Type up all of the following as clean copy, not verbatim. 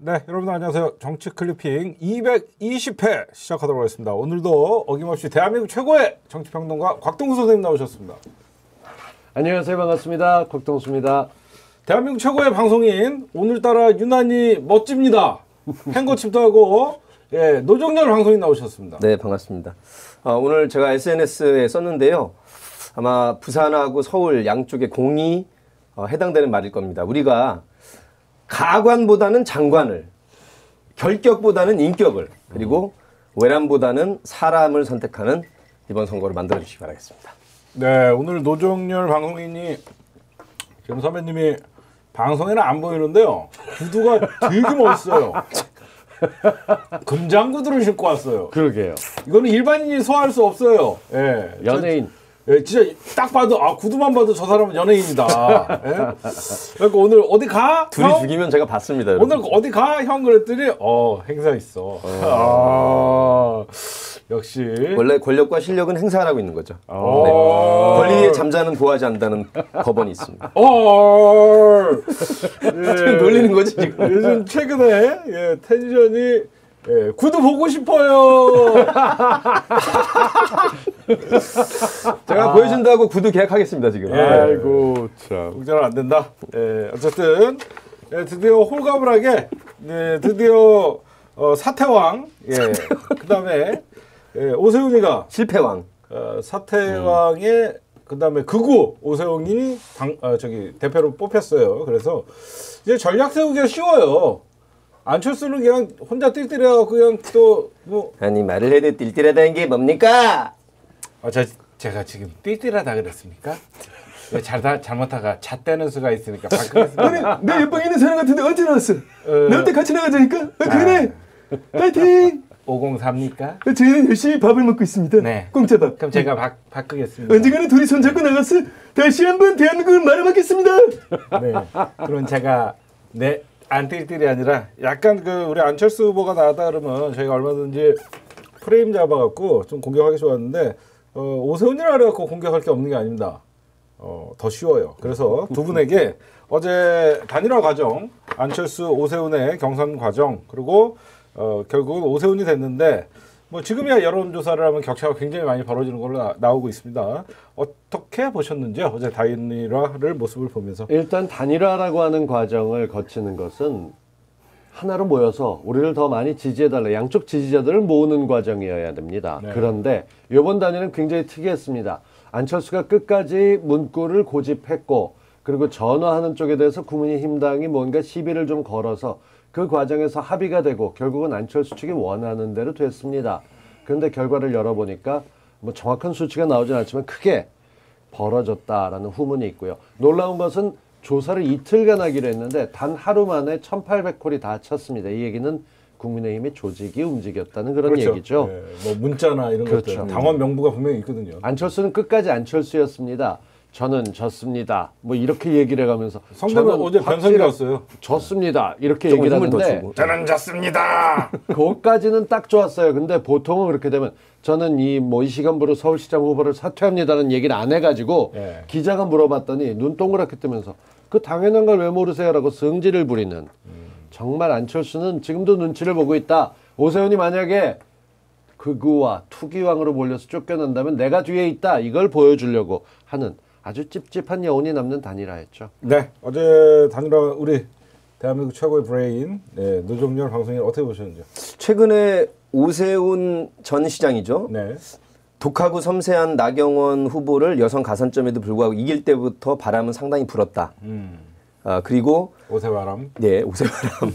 네, 여러분 안녕하세요. 정치 클리핑 220회 시작하도록 하겠습니다. 오늘도 어김없이 대한민국 최고의 정치평론가 곽동수 선생님 나오셨습니다. 안녕하세요. 반갑습니다. 곽동수입니다. 대한민국 최고의 방송인 오늘따라 유난히 멋집니다. 행거칩도 하고 노정열 방송인 나오셨습니다. 네, 반갑습니다. 오늘 제가 SNS에 썼는데요. 아마 부산하고 서울 양쪽의 공이 해당되는 말일 겁니다. 우리가 가관보다는 장관을, 결격보다는 인격을, 그리고 외람보다는 사람을 선택하는 이번 선거를 만들어주시기 바라겠습니다. 네, 오늘 노정열 방송인이 지금 선배님이 방송에는 안 보이는데요. 구두가 되게 멋있어요. 금장 구두를 신고 왔어요. 그러게요. 이거는 일반인이 소화할 수 없어요. 예, 연예인. 진짜 딱 봐도 구두만 봐도 저 사람은 연예인이다. 예? 그러니까 오늘 어디 가? 둘이 형? 죽이면 제가 봤습니다. 오늘 어디 가? 형 그랬더니 행사 있어. 역시 원래 권력과 실력은 행사하고 있는 거죠. 네. 권리에 잠자는 보하지 않는다는 법원이 있습니다. 놀리는 거지 지금. 요즘 최근에 텐션이 구두 보고 싶어요. 제가 보여준다고 구두 계약하겠습니다 지금. 아이고 참. 공짜는 안 된다. 어쨌든 드디어 홀가분하게 드디어 사태왕 그다음에 오세훈이가 실패왕. 사태왕의 그다음에 극우 오세훈이 대표로 뽑혔어요. 그래서 이제 전략 세우기가 쉬워요. 안철수는 그냥 혼자 띨띨해갖고 그냥 또 뭐 아니 말을 해도 띨띨하다는 게 뭡니까? 제가 지금 띨띨하다 그랬습니까? 잘못하가 잣대는 수가 있으니까 바꾸겠습니다. 아니 내 옆방에 있는 사람 같은데 언제 나왔어? 나 때 같이 나가자니까? 그래! 파이팅! 503입니까? 저희는 열심히 밥을 먹고 있습니다. 네. 공짜밥. 그럼 제가 바꾸겠습니다. 언젠가는 둘이 손잡고 나갔어. 다시 한번 대한민국을 말아먹겠습니다. 네. 그럼 제가 안 띨띨이 아니라 약간 우리 안철수 후보가 나왔다 그러면 저희가 얼마든지 프레임 잡아갖고 좀 공격하기 좋았는데 오세훈이라 그래갖고 공격할 게 없는 게 아닙니다. 더 쉬워요. 그래서 두 분에게 어제 단일화 과정, 안철수 오세훈의 경선 과정 그리고 결국은 오세훈이 됐는데 뭐 지금이야 여론조사를 하면 격차가 굉장히 많이 벌어지는 걸로 나오고 있습니다. 어떻게 보셨는지요? 어제 단일화를 모습을 보면서. 일단 단일화라고 하는 과정을 거치는 것은 하나로 모여서 우리를 더 많이 지지해달라. 양쪽 지지자들을 모으는 과정이어야 됩니다. 네. 그런데 이번 단일화는 굉장히 특이했습니다. 안철수가 끝까지 문구를 고집했고 그리고 전화하는 쪽에 대해서 국민의힘당이 뭔가 시비를 좀 걸어서 그 과정에서 합의가 되고 결국은 안철수 측이 원하는 대로 됐습니다. 그런데 결과를 열어보니까 뭐 정확한 수치가 나오진 않지만 크게 벌어졌다라는 후문이 있고요. 놀라운 것은 조사를 이틀간 하기로 했는데 단 하루 만에 1,800콜이 다 찼습니다. 이 얘기는 국민의힘의 조직이 움직였다는 그런 그렇죠. 얘기죠. 뭐 문자나 이런 그렇죠. 것들 당원 명부가 분명히 있거든요. 안철수는 끝까지 안철수였습니다. 저는 졌습니다. 뭐 이렇게 얘기를 해가면서 성대모사 어제 변성기 왔어요. 졌습니다. 이렇게 얘기를 하는데 저는 졌습니다. 그것까지는 딱 좋았어요. 근데 보통은 그렇게 되면 저는 이 시간부로 서울시장 후보를 사퇴합니다는 얘기를 안 해가지고 기자가 물어봤더니 눈 동그랗게 뜨면서 그 당연한 걸 왜 모르세요라고 성질을 부리는 정말 안철수는 지금도 눈치를 보고 있다. 오세훈이 만약에 극우와 투기왕으로 몰려서 쫓겨난다면 내가 뒤에 있다. 이걸 보여주려고 하는 아주 찝찝한 여운이 남는 단일화였죠. 네, 어제 단일화 우리 대한민국 최고의 브레인 노정열 방송인 어떻게 보셨는지요? 최근에 오세훈 전 시장이죠. 네. 독하고 섬세한 나경원 후보를 여성 가산점에도 불구하고 이길 때부터 바람은 상당히 불었다. 그리고 오세바람. 네, 오세바람.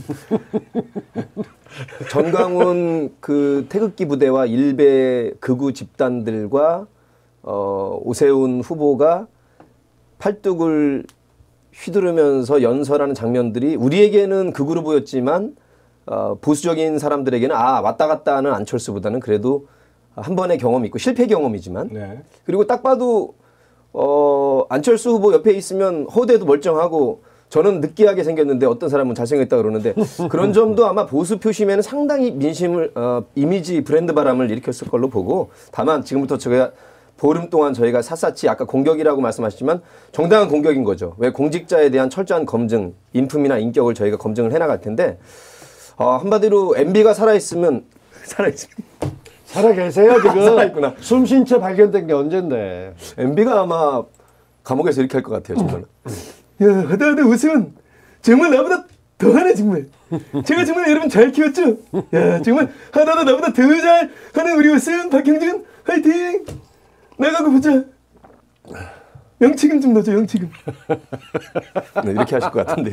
전광훈 태극기 부대와 일베 극우 집단들과 오세훈 후보가 팔뚝을 휘두르면서 연설하는 장면들이 우리에게는 극우로 보였지만 보수적인 사람들에게는 왔다 갔다 하는 안철수보다는 그래도 한 번의 경험이 있고 실패 경험이지만 그리고 딱 봐도 안철수 후보 옆에 있으면 허대도 멀쩡하고 저는 느끼하게 생겼는데 어떤 사람은 잘생겼다 그러는데 그런 점도 아마 보수 표심에는 상당히 민심을 이미지 브랜드 바람을 일으켰을 걸로 보고 다만 지금부터 제가 보름 동안 저희가 샅샅이 아까 공격이라고 말씀하셨지만 정당한 공격인 거죠. 왜 공직자에 대한 철저한 검증, 인품이나 인격을 저희가 검증을 해나갈 텐데 한마디로 MB가 살아있으면 살아 계세요 지금. 살아있구나. 숨쉰 채 발견된 게 언젠데. MB가 아마 감옥에서 이렇게 할 것 같아요 정말. 야 하다하다 오세훈 정말 나보다 더하네 정말. 제가 정말 여러분 잘 키웠죠. 야 정말 하다하다 나보다 더 잘하는 우리 오세훈 박형준 화이팅. 나가고 보자. 영치금 좀 넣어줘 영치금. 네, 이렇게 하실 것 같은데.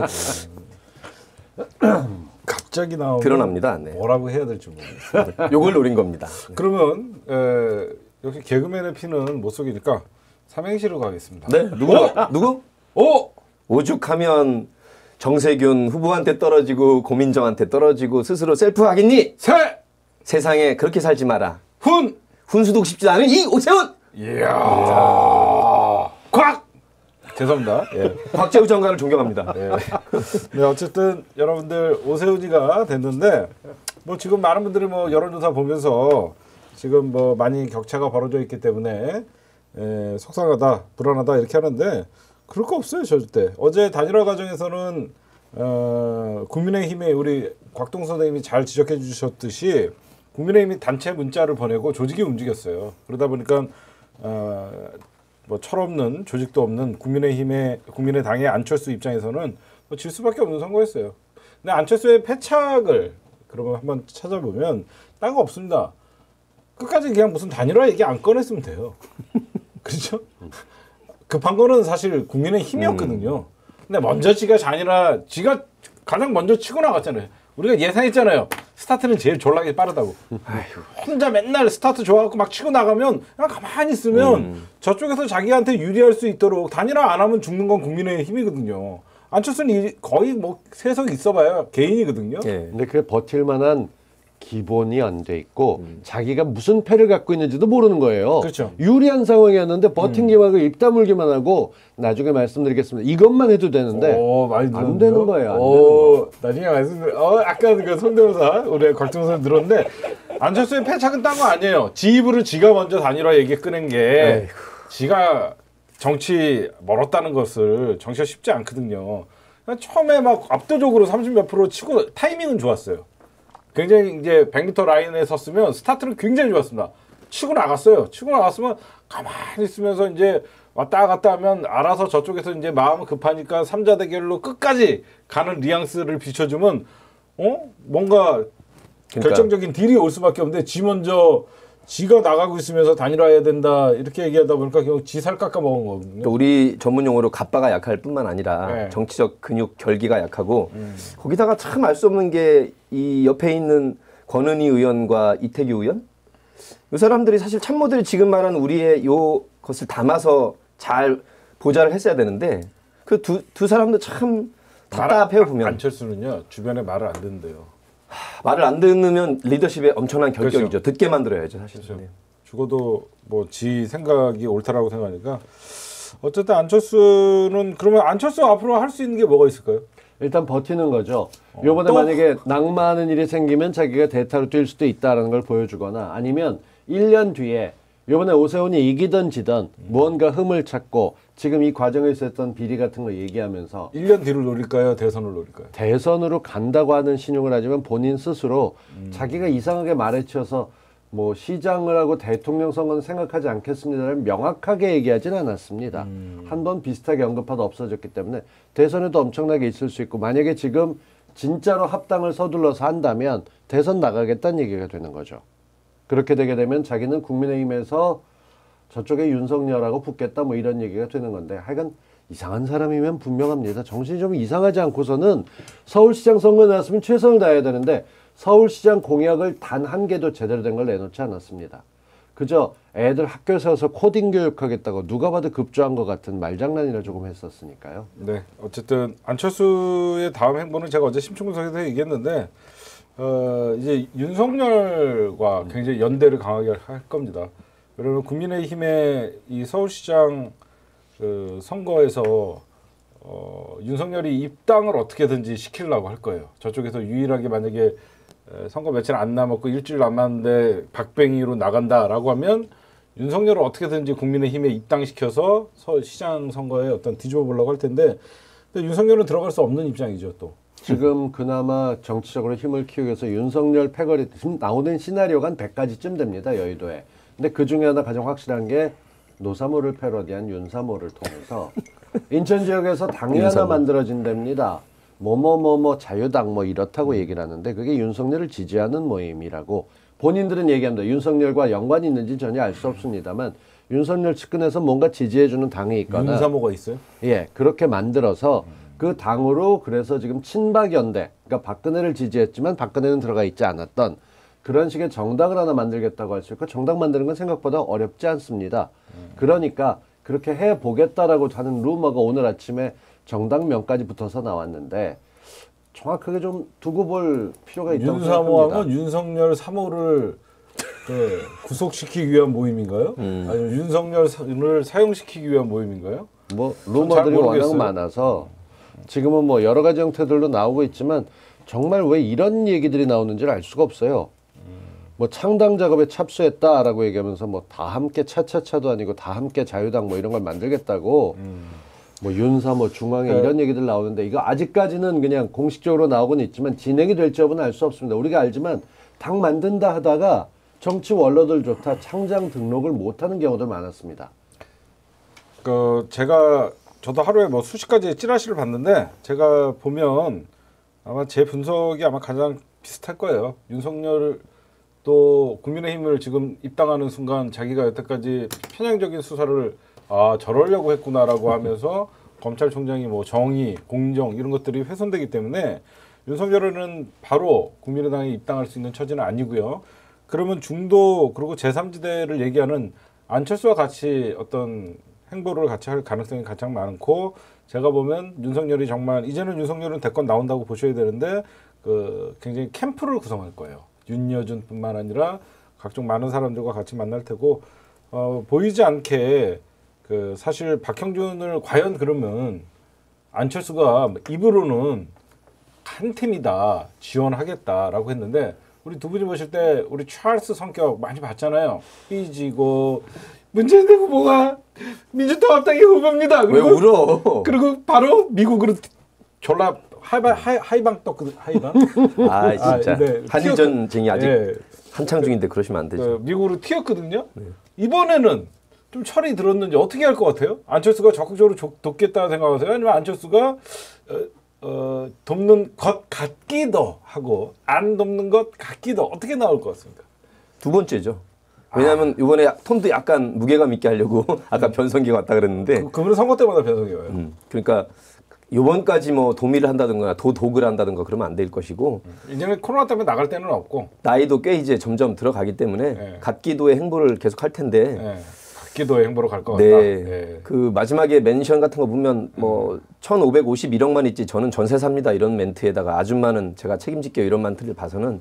갑자기 나오면 드러납니다. 네. 뭐라고 해야 될지 모르겠어요. 요걸 노린 겁니다. 그러면 역시 개그맨의 피는 못 속이니까 삼행시로 가겠습니다. 네 누구? 오죽하면 정세균 후보한테 떨어지고 고민정한테 떨어지고 스스로 셀프 하겠니? 세상에 그렇게 살지 마라. 훈수독 싶지 않은 이 오세훈. 이야. 곽. 죄송합니다. 예. 곽재우 장관을 존경합니다. 예. 네, 어쨌든 여러분들 오세훈이가 됐는데 뭐 지금 많은 분들이 뭐 여론조사 보면서 지금 뭐 많이 격차가 벌어져 있기 때문에 속상하다, 불안하다 이렇게 하는데 그럴 거 없어요 절대. 어제 단일화 과정에서는 국민의힘에 우리 곽동 선생님이 잘 지적해 주셨듯이 국민의힘이 단체 문자를 보내고 조직이 움직였어요. 그러다 보니까 뭐 철없는 조직도 없는 국민의당의 안철수 입장에서는 뭐 질 수밖에 없는 선거였어요. 근데 안철수의 패착을 그러면 한번 찾아보면 딴 거 없습니다. 끝까지 그냥 무슨 단일화 얘기 안 꺼냈으면 돼요. 그렇죠? 급한 거는 사실 국민의힘이었거든요. 근데 먼저 지가 가장 먼저 치고 나갔잖아요. 우리가 예상했잖아요. 스타트는 제일 졸라게 빠르다고. 혼자 맨날 스타트 좋아갖고 막 치고 나가면 그냥 가만히 있으면 저쪽에서 자기한테 유리할 수 있도록 단일화 안 하면 죽는 건 국민의힘이거든요. 안철수는 거의 뭐 세석 있어봐야 개인이거든요. 네. 근데 그게 버틸 만한 기본이 안 돼 있고 자기가 무슨 패를 갖고 있는지도 모르는 거예요. 그렇죠. 유리한 상황이었는데 버틴기만 하고 입 다물기만 하고 나중에 말씀드리겠습니다. 이것만 해도 되는데 안 되는 거예요. 나중에 아까 그 성대모사 우리 곽정선 들었는데 안철수의 패착은 딴 거 아니에요. 지 입으로 지가 먼저 단일화 얘기 꺼낸 게 지가 정치 멀었다는 것을 정치가 쉽지 않거든요. 처음에 막 압도적으로 30몇 프로 치고 타이밍은 좋았어요. 굉장히 이제 100m 라인에 섰으면 스타트는 굉장히 좋았습니다. 치고 나갔어요. 치고 나갔으면 가만히 있으면서 이제 왔다 갔다 하면 알아서 저쪽에서 이제 마음 급하니까 3자 대결로 끝까지 가는 뉘앙스를 비춰주면 뭔가 결정적인 딜이 올 수밖에 없는데 지가 나가고 있으면서 단일화해야 된다 이렇게 얘기하다 보니까 결국 지 살 깎아 먹은 거거든요. 우리 전문 용어로 갑바가 약할 뿐만 아니라 정치적 근육 결기가 약하고 거기다가 참 알 수 없는 게 이 옆에 있는 권은희 의원과 이태규 의원 이 사람들이 사실 참모들이 지금 말한 우리의 요 것을 담아서 잘 보좌를 했어야 되는데 그 두 사람도 참 답답해요 보면. 안철수는요 주변에 말을 안 듣는데요. 말을 안 듣으면 리더십에 엄청난 결격이죠. 그렇죠. 듣게 만들어야죠 사실. 그렇죠. 죽어도 뭐 지 생각이 옳다라고 생각하니까 어쨌든 안철수는 그러면 안철수 앞으로 할 수 있는 게 뭐가 있을까요? 일단 버티는 거죠. 요번에 만약에 낙마하는 일이 생기면 자기가 대타로 뛸 수도 있다는 걸 보여주거나 아니면 1년 뒤에 요번에 오세훈이 이기든 지든 무언가 흠을 찾고 지금 이 과정에서 했던 비리 같은 거 얘기하면서 1년 뒤를 노릴까요? 대선을 노릴까요? 대선으로 간다고 하는 신용을 하지만 본인 스스로 자기가 이상하게 말해쳐서 뭐 시장을 하고 대통령 선거는 생각하지 않겠습니다를 명확하게 얘기하진 않았습니다. 한 번 비슷하게 언급하다 없어졌기 때문에 대선에도 엄청나게 있을 수 있고 만약에 지금 진짜로 합당을 서둘러서 한다면 대선 나가겠다는 얘기가 되는 거죠. 그렇게 되게 되면 자기는 국민의힘에서 저쪽에 윤석열하고 붙겠다 뭐 이런 얘기가 되는 건데 하여간 이상한 사람이면 분명합니다. 정신이 좀 이상하지 않고서는 서울시장 선거 나왔으면 최선을 다해야 되는데 서울시장 공약을 단 한 개도 제대로 된 걸 내놓지 않았습니다. 그저 애들 학교 세워서 코딩 교육하겠다고 누가 봐도 급조한 것 같은 말장난이라 조금 했었으니까요. 네, 어쨌든 안철수의 다음 행보는 제가 어제 심층분석에서 얘기했는데 이제 윤석열과 굉장히 연대를 강하게 할 겁니다. 그러면 국민의힘의 이 서울시장 선거에서 윤석열이 입당을 어떻게든지 시키려고 할 거예요. 저쪽에서 유일하게 만약에 선거 며칠 안 남았고 일주일 남았는데 박뱅이로 나간다라고 하면 윤석열을 어떻게든지 국민의힘에 입당시켜서 시장 선거에 어떤 뒤집어 보려고 할 텐데 근데 윤석열은 들어갈 수 없는 입장이죠 또. 지금 그나마 정치적으로 힘을 키우기 위해서 윤석열 패거리 지금 나오는 시나리오가 한 100가지쯤 됩니다. 여의도에. 근데 그 중에 하나 가장 확실한 게 노사모를 패러디한 윤사모를 통해서 인천 지역에서 당이 하나 만들어진답니다. 뭐뭐뭐뭐 자유당 뭐 이렇다고 얘기를 하는데 그게 윤석열을 지지하는 모임이라고 본인들은 얘기합니다. 윤석열과 연관이 있는지 전혀 알 수 없습니다만 윤석열 측근에서 뭔가 지지해주는 당이 있거나 윤사모가 있어요? 예, 그렇게 만들어서 그 당으로 그래서 지금 친박연대, 그러니까 박근혜를 지지했지만 박근혜는 들어가 있지 않았던 그런 식의 정당을 하나 만들겠다고 할 수 있고 정당 만드는 건 생각보다 어렵지 않습니다. 그러니까 그렇게 해보겠다라고 하는 루머가 오늘 아침에 정당명까지 붙어서 나왔는데 정확하게 좀 두고 볼 필요가 있다고 윤사모하면 생각합니다. 윤석열 3호를 구속시키기 위한 모임인가요? 아니면 윤석열을 사용시키기 위한 모임인가요? 뭐 잘 루머들이 워낙 모르겠어요. 많아서 지금은 뭐 여러 가지 형태들로 나오고 있지만 정말 왜 이런 얘기들이 나오는지를 알 수가 없어요. 뭐 창당 작업에 착수했다라고 얘기하면서 뭐 다 함께 차차차도 아니고 다 함께 자유당 뭐 이런 걸 만들겠다고 뭐 윤사 뭐 중앙에 이런 얘기들 나오는데 이거 아직까지는 그냥 공식적으로 나오고는 있지만 진행이 될지 여부는 알 수 없습니다. 우리가 알지만 당 만든다 하다가 정치 원로들조차 창당 등록을 못하는 경우도 많았습니다. 저도 하루에 뭐 수십 가지 찌라시를 봤는데 제가 보면 아마 제 분석이 아마 가장 비슷할 거예요. 윤석열 또 국민의힘을 지금 입당하는 순간 자기가 여태까지 편향적인 수사를 저러려고 했구나라고 하면서 검찰총장이 뭐 정의, 공정 이런 것들이 훼손되기 때문에 윤석열은 바로 국민의당에 입당할 수 있는 처지는 아니고요. 그러면 중도 그리고 제3지대를 얘기하는 안철수와 같이 어떤 행보를 같이 할 가능성이 가장 많고 제가 보면 윤석열이 정말 이제는 윤석열은 대권 나온다고 보셔야 되는데 굉장히 캠프를 구성할 거예요. 윤여준뿐만 아니라 각종 많은 사람들과 같이 만날 테고 보이지 않게 사실 박형준을 과연 그러면 안철수가 입으로는 한 팀이다 지원하겠다라고 했는데 우리 두 분이 보실 때 우리 찰스 성격 많이 봤잖아요. 삐지고 문재인 후보가 민주통합당의 후보입니다. 왜 울어? 그리고 바로 미국으로 졸라 하이방 떴거든. 하이방. 진짜 네. 한일전쟁이 아직 네. 한창 중인데 그러시면 안 되죠. 미국으로 튀었거든요. 이번에는 좀 철이 들었는지 어떻게 할 것 같아요? 안철수가 적극적으로 돕겠다 생각하세요? 아니면 안철수가 돕는 것 같기도 하고 안 돕는 것 같기도 어떻게 나올 것 같습니까? 두 번째죠. 왜냐하면 이번에 톤도 약간 무게감 있게 하려고 아까 변성기가 왔다 그랬는데 그분은 선거 때마다 변성이 와요. 그러니까 이번까지 뭐 도미를 한다든가 도독을 한다든가 그러면 안 될 것이고 이제는 코로나 때문에 나갈 때는 없고 나이도 꽤 이제 점점 들어가기 때문에 네. 갓기도의 행보를 계속 할 텐데 네. 기도의 행보로 갈 것 같다. 네. 네. 그 마지막에 멘션 같은 거 보면 뭐 1,551억만 있지 저는 전세 삽니다 이런 멘트에다가 아줌마는 제가 책임질게요 이런 멘트를 봐서는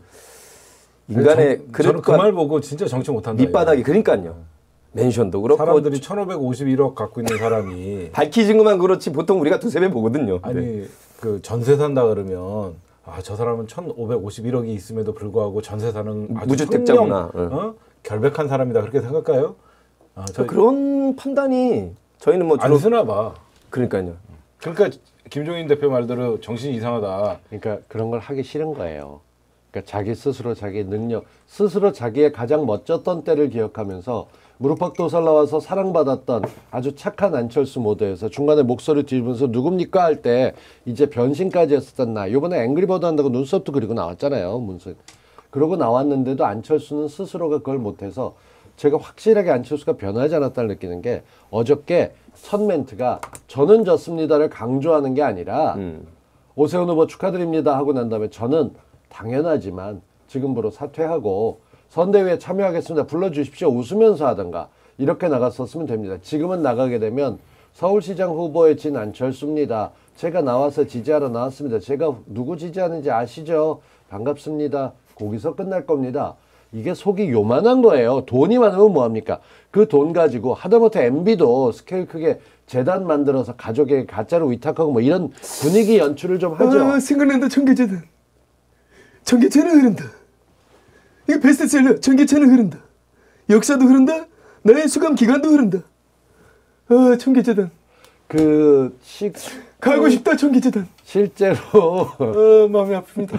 인간의 저는 그 말 보고 진짜 정치 못한다. 밑바닥이 그러니까요. 멘션도 그렇고 사람들이 1,551억 갖고 있는 사람이 밝히진 것만 그렇지 보통 우리가 두세 배 보거든요. 아니 네. 그 전세 산다 그러면 저 사람은 1,551억이 있음에도 불구하고 전세 사는 아주 무주택자구나. 결백한 사람이다 그렇게 생각할까요? 그런 판단이 저희는 뭐 안 쓰나 봐. 그러니까요. 그러니까 김종인 대표 말대로 정신이 이상하다. 그러니까 그런 걸 하기 싫은 거예요. 그러니까 자기 스스로 자기 능력, 스스로 자기의 가장 멋졌던 때를 기억하면서 무릎팍도살 나와서 사랑받았던 아주 착한 안철수 모드에서 중간에 목소리 뒤집으면서 누굽니까 할 때 이제 변신까지 했었던 나. 이번에 앵그리버드 한다고 눈썹도 그리고 나왔잖아요. 문서. 그러고 나왔는데도 안철수는 스스로가 그걸 못해서 제가 확실하게 안철수가 변하지 않았다를 느끼는 게 어저께 첫 멘트가 저는 졌습니다를 강조하는 게 아니라 오세훈 후보 축하드립니다 하고 난 다음에 저는 당연하지만 지금부로 사퇴하고 선대위에 참여하겠습니다. 불러주십시오. 웃으면서 하던가 이렇게 나갔었으면 됩니다. 지금은 나가게 되면 서울시장 후보에 진 안철수입니다. 제가 나와서 지지하러 나왔습니다. 제가 누구 지지하는지 아시죠? 반갑습니다. 거기서 끝날 겁니다. 이게 속이 요만한 거예요. 돈이 많으면 뭐합니까? 그 돈 가지고 하다못해 MB도 스케일 크게 재단 만들어서 가족에게 가짜로 위탁하고 뭐 이런 분위기 연출을 좀 하죠. 생각난다. 청계재단. 청계천은 흐른다. 이거 베스트셀러. 청계천은 흐른다. 역사도 흐른다. 나의 수감 기간도 흐른다. 청계재단. 가고 싶다 청계재단. 실제로 마음이 아픕니다.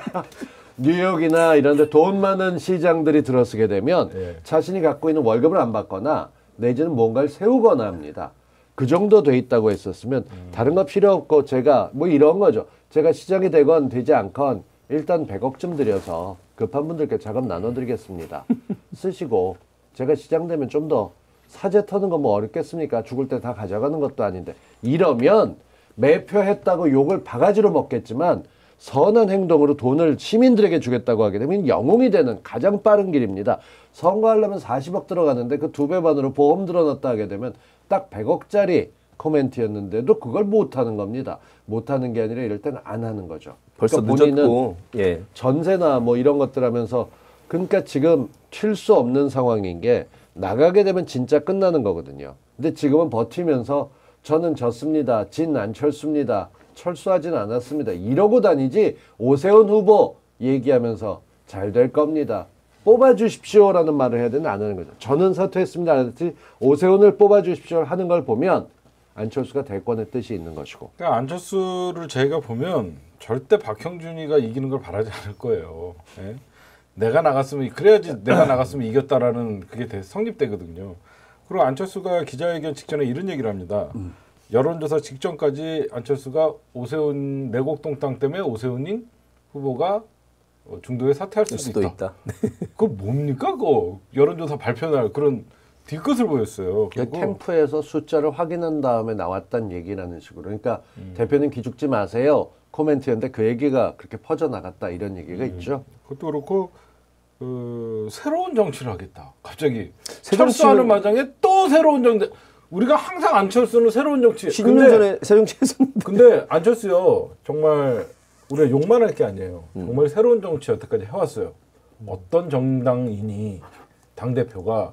뉴욕이나 이런 데 돈 많은 시장들이 들어서게 되면 예. 자신이 갖고 있는 월급을 안 받거나 내지는 뭔가를 세우거나 합니다. 그 정도 돼 있다고 했었으면 다른 거 필요 없고 제가 뭐 이런 거죠. 제가 시장이 되건 되지 않건 일단 100억쯤 들여서 급한 분들께 자금 나눠드리겠습니다. 쓰시고 제가 시장 되면 좀 더 사재 터는 거 뭐 어렵겠습니까? 죽을 때 다 가져가는 것도 아닌데 이러면 매표했다고 욕을 바가지로 먹겠지만 선한 행동으로 돈을 시민들에게 주겠다고 하게 되면 영웅이 되는 가장 빠른 길입니다. 선거하려면 40억 들어가는데 그 2배 반으로 보험 들어놨다 하게 되면 딱 100억짜리 코멘트였는데도 그걸 못하는 겁니다. 못하는 게 아니라 이럴 때는 안 하는 거죠. 벌써 그러니까 늦었고. 예. 전세나 뭐 이런 것들 하면서 그러니까 지금 튈 수 없는 상황인 게 나가게 되면 진짜 끝나는 거거든요. 근데 지금은 버티면서 저는 졌습니다. 진 안철수입니다. 철수하진 않았습니다. 이러고 다니지 오세훈 후보 얘기하면서 잘 될 겁니다. 뽑아주십시오라는 말을 해야 되는 안 하는 거죠. 저는 사퇴했습니다. 오세훈을 뽑아주십시오 하는 걸 보면 안철수가 대권의 뜻이 있는 것이고. 그러니까 안철수를 저희가 보면 절대 박형준이가 이기는 걸 바라지 않을 거예요. 예? 내가 나갔으면 그래야지 내가 나갔으면 이겼다라는 그게 성립되거든요. 그리고 안철수가 기자회견 직전에 이런 얘기를 합니다. 여론조사 직전까지 안철수가 오세훈 내곡동 땅 때문에 오세훈이 후보가 중도에 사퇴할 수도 있다. 그거 뭡니까? 그거 여론조사 발표날 그런 뒤끝을 보였어요. 그러니까 캠프에서 숫자를 확인한 다음에 나왔단 얘기라는 식으로. 그러니까 대표님 기죽지 마세요. 코멘트였는데 그 얘기가 그렇게 퍼져나갔다 이런 얘기가 있죠. 그것도 그렇고 새로운 정치를 하겠다. 갑자기 새 철수하는 정치는- 마당에 또 새로운 정치. 우리가 항상 안철수는 새로운 정치. 10년 전에 새 정치 했었는데. 근데 안철수요. 정말 우리가 욕만 할 게 아니에요. 정말 새로운 정치 여태까지 해왔어요. 어떤 정당이니 당대표가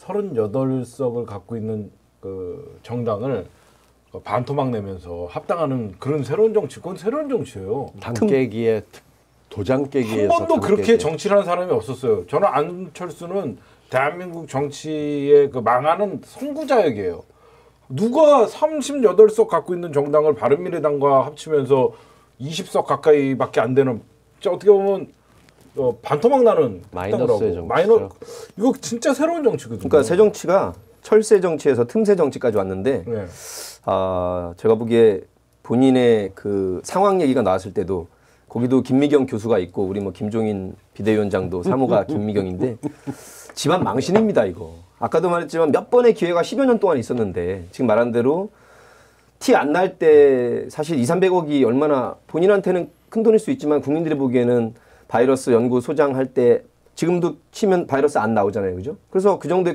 38석을 갖고 있는 그 정당을 반토막 내면서 합당하는 그런 새로운 정치. 그건 새로운 정치예요. 당 깨기에 도장 한 깨기에서 번도 그렇게 정치를 하는 사람이 없었어요. 저는 안철수는 대한민국 정치의 그 망하는 선구자역이에요. 누가 38석 갖고 있는 정당을 바른미래당과 합치면서 20석 가까이밖에 안 되는 어떻게 보면 반토막 나는 마이너스의 정치죠. 마이너 이거 진짜 새로운 정치거든요. 그러니까 새 정치가 철새 정치에서 틈새 정치까지 왔는데 네. 제가 보기에 본인의 그 상황 얘기가 나왔을 때도 거기도 김미경 교수가 있고 우리 뭐 김종인 비대위원장도 사모가 김미경인데 집안 망신입니다 이거. 아까도 말했지만 몇 번의 기회가 10여 년 동안 있었는데 지금 말한 대로 티 안 날 때 사실 200~300억이 얼마나 본인한테는 큰 돈일 수 있지만 국민들이 보기에는 바이러스 연구 소장할 때 지금도 치면 바이러스 안 나오잖아요. 그죠? 그래서 그 정도의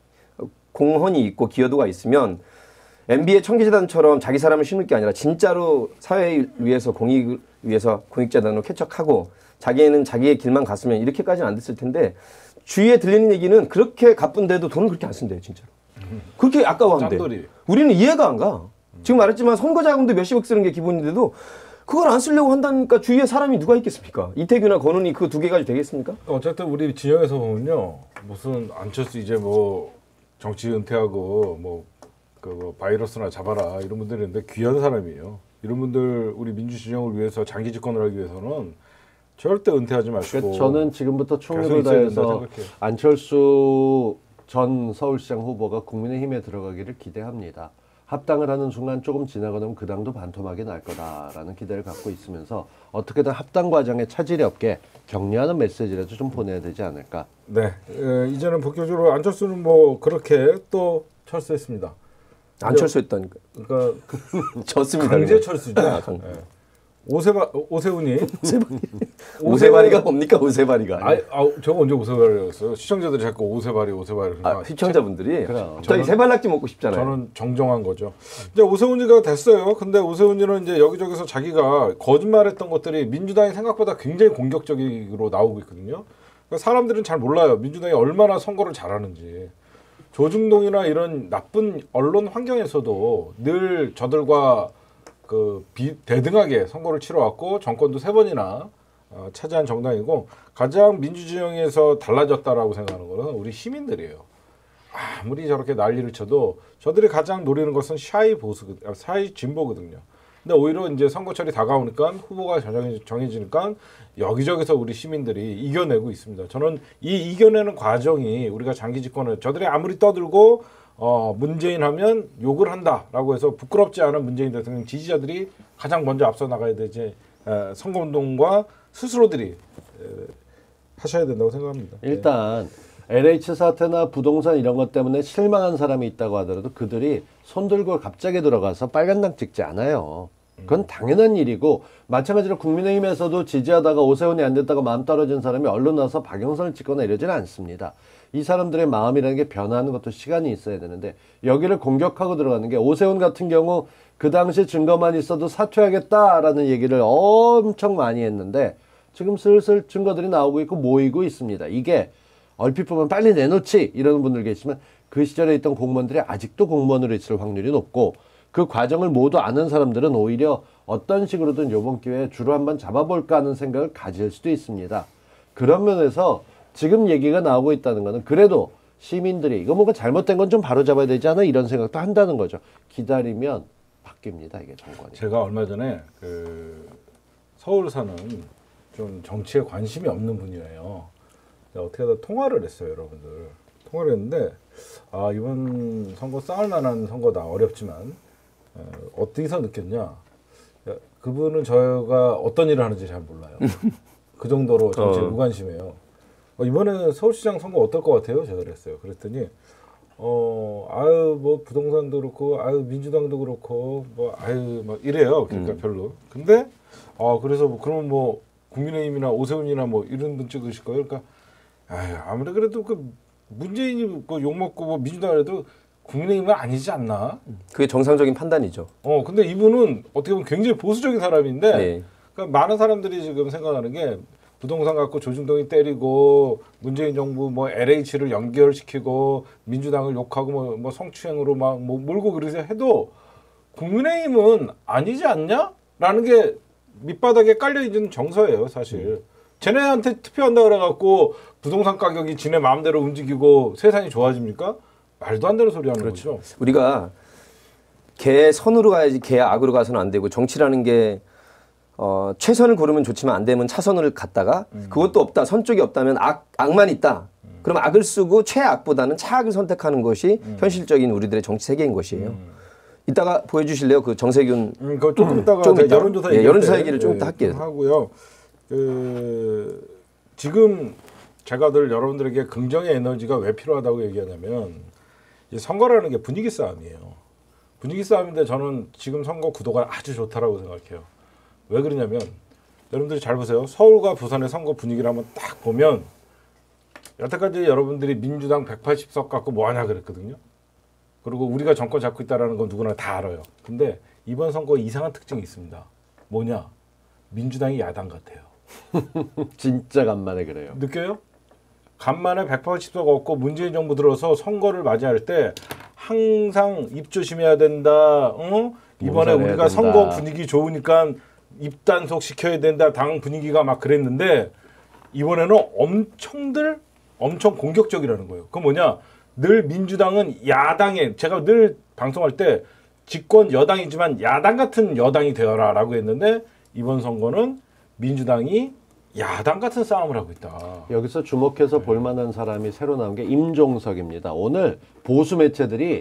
공헌이 있고 기여도가 있으면 MB의 청계재단처럼 자기 사람을 심을 게 아니라 진짜로 사회를 위해서 공익을 위해서 공익재단으로 개척하고 자기는 자기의 길만 갔으면 이렇게까지는 안 됐을 텐데 주위에 들리는 얘기는 그렇게 가쁜데도 돈을 그렇게 안 쓴대요. 진짜로. 그렇게 아까워한대. 짠돌이. 우리는 이해가 안 가. 지금 말했지만 선거 자금도 몇십억 쓰는 게 기본인데도 그걸 안 쓰려고 한다니까 주위에 사람이 누가 있겠습니까? 이태규나 권은희 그 두 개 가지고 되겠습니까? 어쨌든 우리 진영에서 보면요. 무슨 안철수 이제 뭐 정치 은퇴하고 뭐 바이러스나 잡아라 이런 분들이 있는데 귀한 사람이에요. 이런 분들 우리 민주 진영을 위해서 장기 집권을 하기 위해서는 절대 은퇴하지 마시고. 그러니까 저는 지금부터 계속 총력을 있어야 된다 다해서 생각해요. 안철수 전 서울시장 후보가 국민의힘에 들어가기를 기대합니다. 합당을 하는 순간 조금 지나고 나면 그 당도 반토막이 날 거다라는 기대를 갖고 있으면서 어떻게든 합당 과정에 차질이 없게 격려하는 메시지라도 좀 보내야 되지 않을까. 네, 이제는 본격적으로 안철수는 뭐 그렇게 또 철수했습니다. 안철수였다니까. 그러니까 졌습니다. 강제 철수죠. 아, 강- 네. 오세훈이 오세바리가 뭡니까 오세바리가? 저거 언제 오세발이었어요? 시청자들이 자꾸 오세발이. 시청자분들이 그럼. 저희 세발낙지 먹고 싶잖아요. 저는 정정한 거죠. 이제 오세훈이가 됐어요. 근데 오세훈이는 이제 여기저기서 자기가 거짓말했던 것들이 민주당이 생각보다 굉장히 공격적으로 나오고 있거든요. 그러니까 사람들은 잘 몰라요. 민주당이 얼마나 선거를 잘하는지. 조중동이나 이런 나쁜 언론 환경에서도 늘 저들과 대등하게 선거를 치러왔고 정권도 3번이나 차지한 정당이고 가장 민주진영에서 달라졌다라고 생각하는 것은 우리 시민들이에요. 아무리 저렇게 난리를 쳐도 저들이 가장 노리는 것은 샤이 진보거든요. 근데 오히려 이제 선거철이 다가오니까 후보가 정해지니까 여기저기서 우리 시민들이 이겨내고 있습니다. 저는 이 이겨내는 과정이 우리가 장기 집권을 저들이 아무리 떠들고 문재인 하면 욕을 한다라고 해서 부끄럽지 않은 문재인 대통령 지지자들이 가장 먼저 앞서 나가야 되지 선거운동과 스스로들이 하셔야 된다고 생각합니다. 일단 LH 사태나 부동산 이런 것 때문에 실망한 사람이 있다고 하더라도 그들이 손 들고 갑자기 들어가서 빨간당 찍지 않아요. 그건 당연한 일이고 마찬가지로 국민의힘에서도 지지하다가 오세훈이 안 됐다가 마음 떨어진 사람이 얼른 와서 박영선을 찍거나 이러지는 않습니다. 이 사람들의 마음이라는 게 변하는 것도 시간이 있어야 되는데 여기를 공격하고 들어가는 게 오세훈 같은 경우 그 당시 증거만 있어도 사퇴하겠다라는 얘기를 엄청 많이 했는데 지금 슬슬 증거들이 나오고 있고 모이고 있습니다. 이게 얼핏 보면 빨리 내놓지 이러는 분들 계시지만 그 시절에 있던 공무원들이 아직도 공무원으로 있을 확률이 높고 그 과정을 모두 아는 사람들은 오히려 어떤 식으로든 이번 기회에 줄을 한번 잡아볼까 하는 생각을 가질 수도 있습니다. 그런 면에서 지금 얘기가 나오고 있다는 것은 그래도 시민들이 이거 뭔가 잘못된 건 좀 바로잡아야 되지 않아 이런 생각도 한다는 거죠. 기다리면 바뀝니다. 이게 정권이. 제가 얼마 전에 서울 사는 좀 정치에 관심이 없는 분이에요. 어떻게 하다 통화를 했어요, 여러분들. 통화를 했는데 이번 선거 싸울 만한 선거다. 어렵지만 어디서 느꼈냐? 그분은 저가 어떤 일을 하는지 잘 몰라요. 그 정도로 정치에 무관심해요. 이번에 서울시장 선거 어떨 것 같아요? 제가 그랬어요. 그랬더니 뭐 부동산도 그렇고 민주당도 그렇고 막 이래요. 그러니까 별로. 근데 그래서 그러면 뭐 국민의힘이나 오세훈이나 뭐 이런 분 찍으실 거예요? 그러니까 아무리 그래도 그 문재인이 욕먹고 뭐 민주당이라도 국민의힘은 아니지 않나? 그게 정상적인 판단이죠. 근데 이분은 어떻게 보면 굉장히 보수적인 사람인데, 네. 그러니까 많은 사람들이 지금 생각하는 게 부동산 갖고 조중동이 때리고 문재인 정부 뭐 LH를 연결시키고 민주당을 욕하고 뭐 성추행으로 막 뭐 몰고 그러세요 해도 국민의힘은 아니지 않냐?라는 게 밑바닥에 깔려 있는 정서예요, 사실. 쟤네한테 투표한다 그래갖고 부동산 가격이 지네 마음대로 움직이고 세상이 좋아집니까? 말도 안 되는 소리 하는 거죠. 우리가 개 선으로 가야지 개 악으로 가서는 안 되고 정치라는 게 최선을 고르면 좋지만 안 되면 차선을 갔다가 그것도 없다. 선 쪽이 없다면 악만 있다. 그럼 악을 쓰고 최악보다는 차악을 선택하는 것이 현실적인 우리들의 정치 세계인 것이에요. 이따가 보여주실래요? 그 정세균 그거 조금 이따가 여론조사 여론조사 얘기를 좀 이따 할게요. 하고요. 지금 제가 늘 여러분들에게 긍정의 에너지가 왜 필요하다고 얘기하냐면 이 선거라는 게 분위기 싸움이에요. 분위기 싸움인데 저는 지금 선거 구도가 아주 좋다라고 생각해요. 왜 그러냐면 여러분들이 잘 보세요. 서울과 부산의 선거 분위기를 한번 딱 보면 여태까지 여러분들이 민주당 180석 갖고 뭐하냐 그랬거든요. 그리고 우리가 정권 잡고 있다는 건 누구나 다 알아요. 근데 이번 선거에 이상한 특징이 있습니다. 뭐냐? 민주당이 야당 같아요. 진짜 간만에 그래요. 느껴요? 간만에 180석 얻고 문재인 정부 들어서 선거를 맞이할 때 항상 입 조심해야 된다. 이번에 우리가 된다. 선거 분위기 좋으니까 입 단속 시켜야 된다. 당 분위기가 막 그랬는데 이번에는 엄청 공격적이라는 거예요. 그 뭐냐? 늘 민주당은 야당에 제가 늘 방송할 때 집권 여당이지만 야당 같은 여당이 되어라라고 했는데 이번 선거는 민주당이 야당 같은 싸움을 하고 있다. 여기서 주목해서 볼 만한 사람이 새로 나온 게 임종석입니다. 오늘 보수 매체들이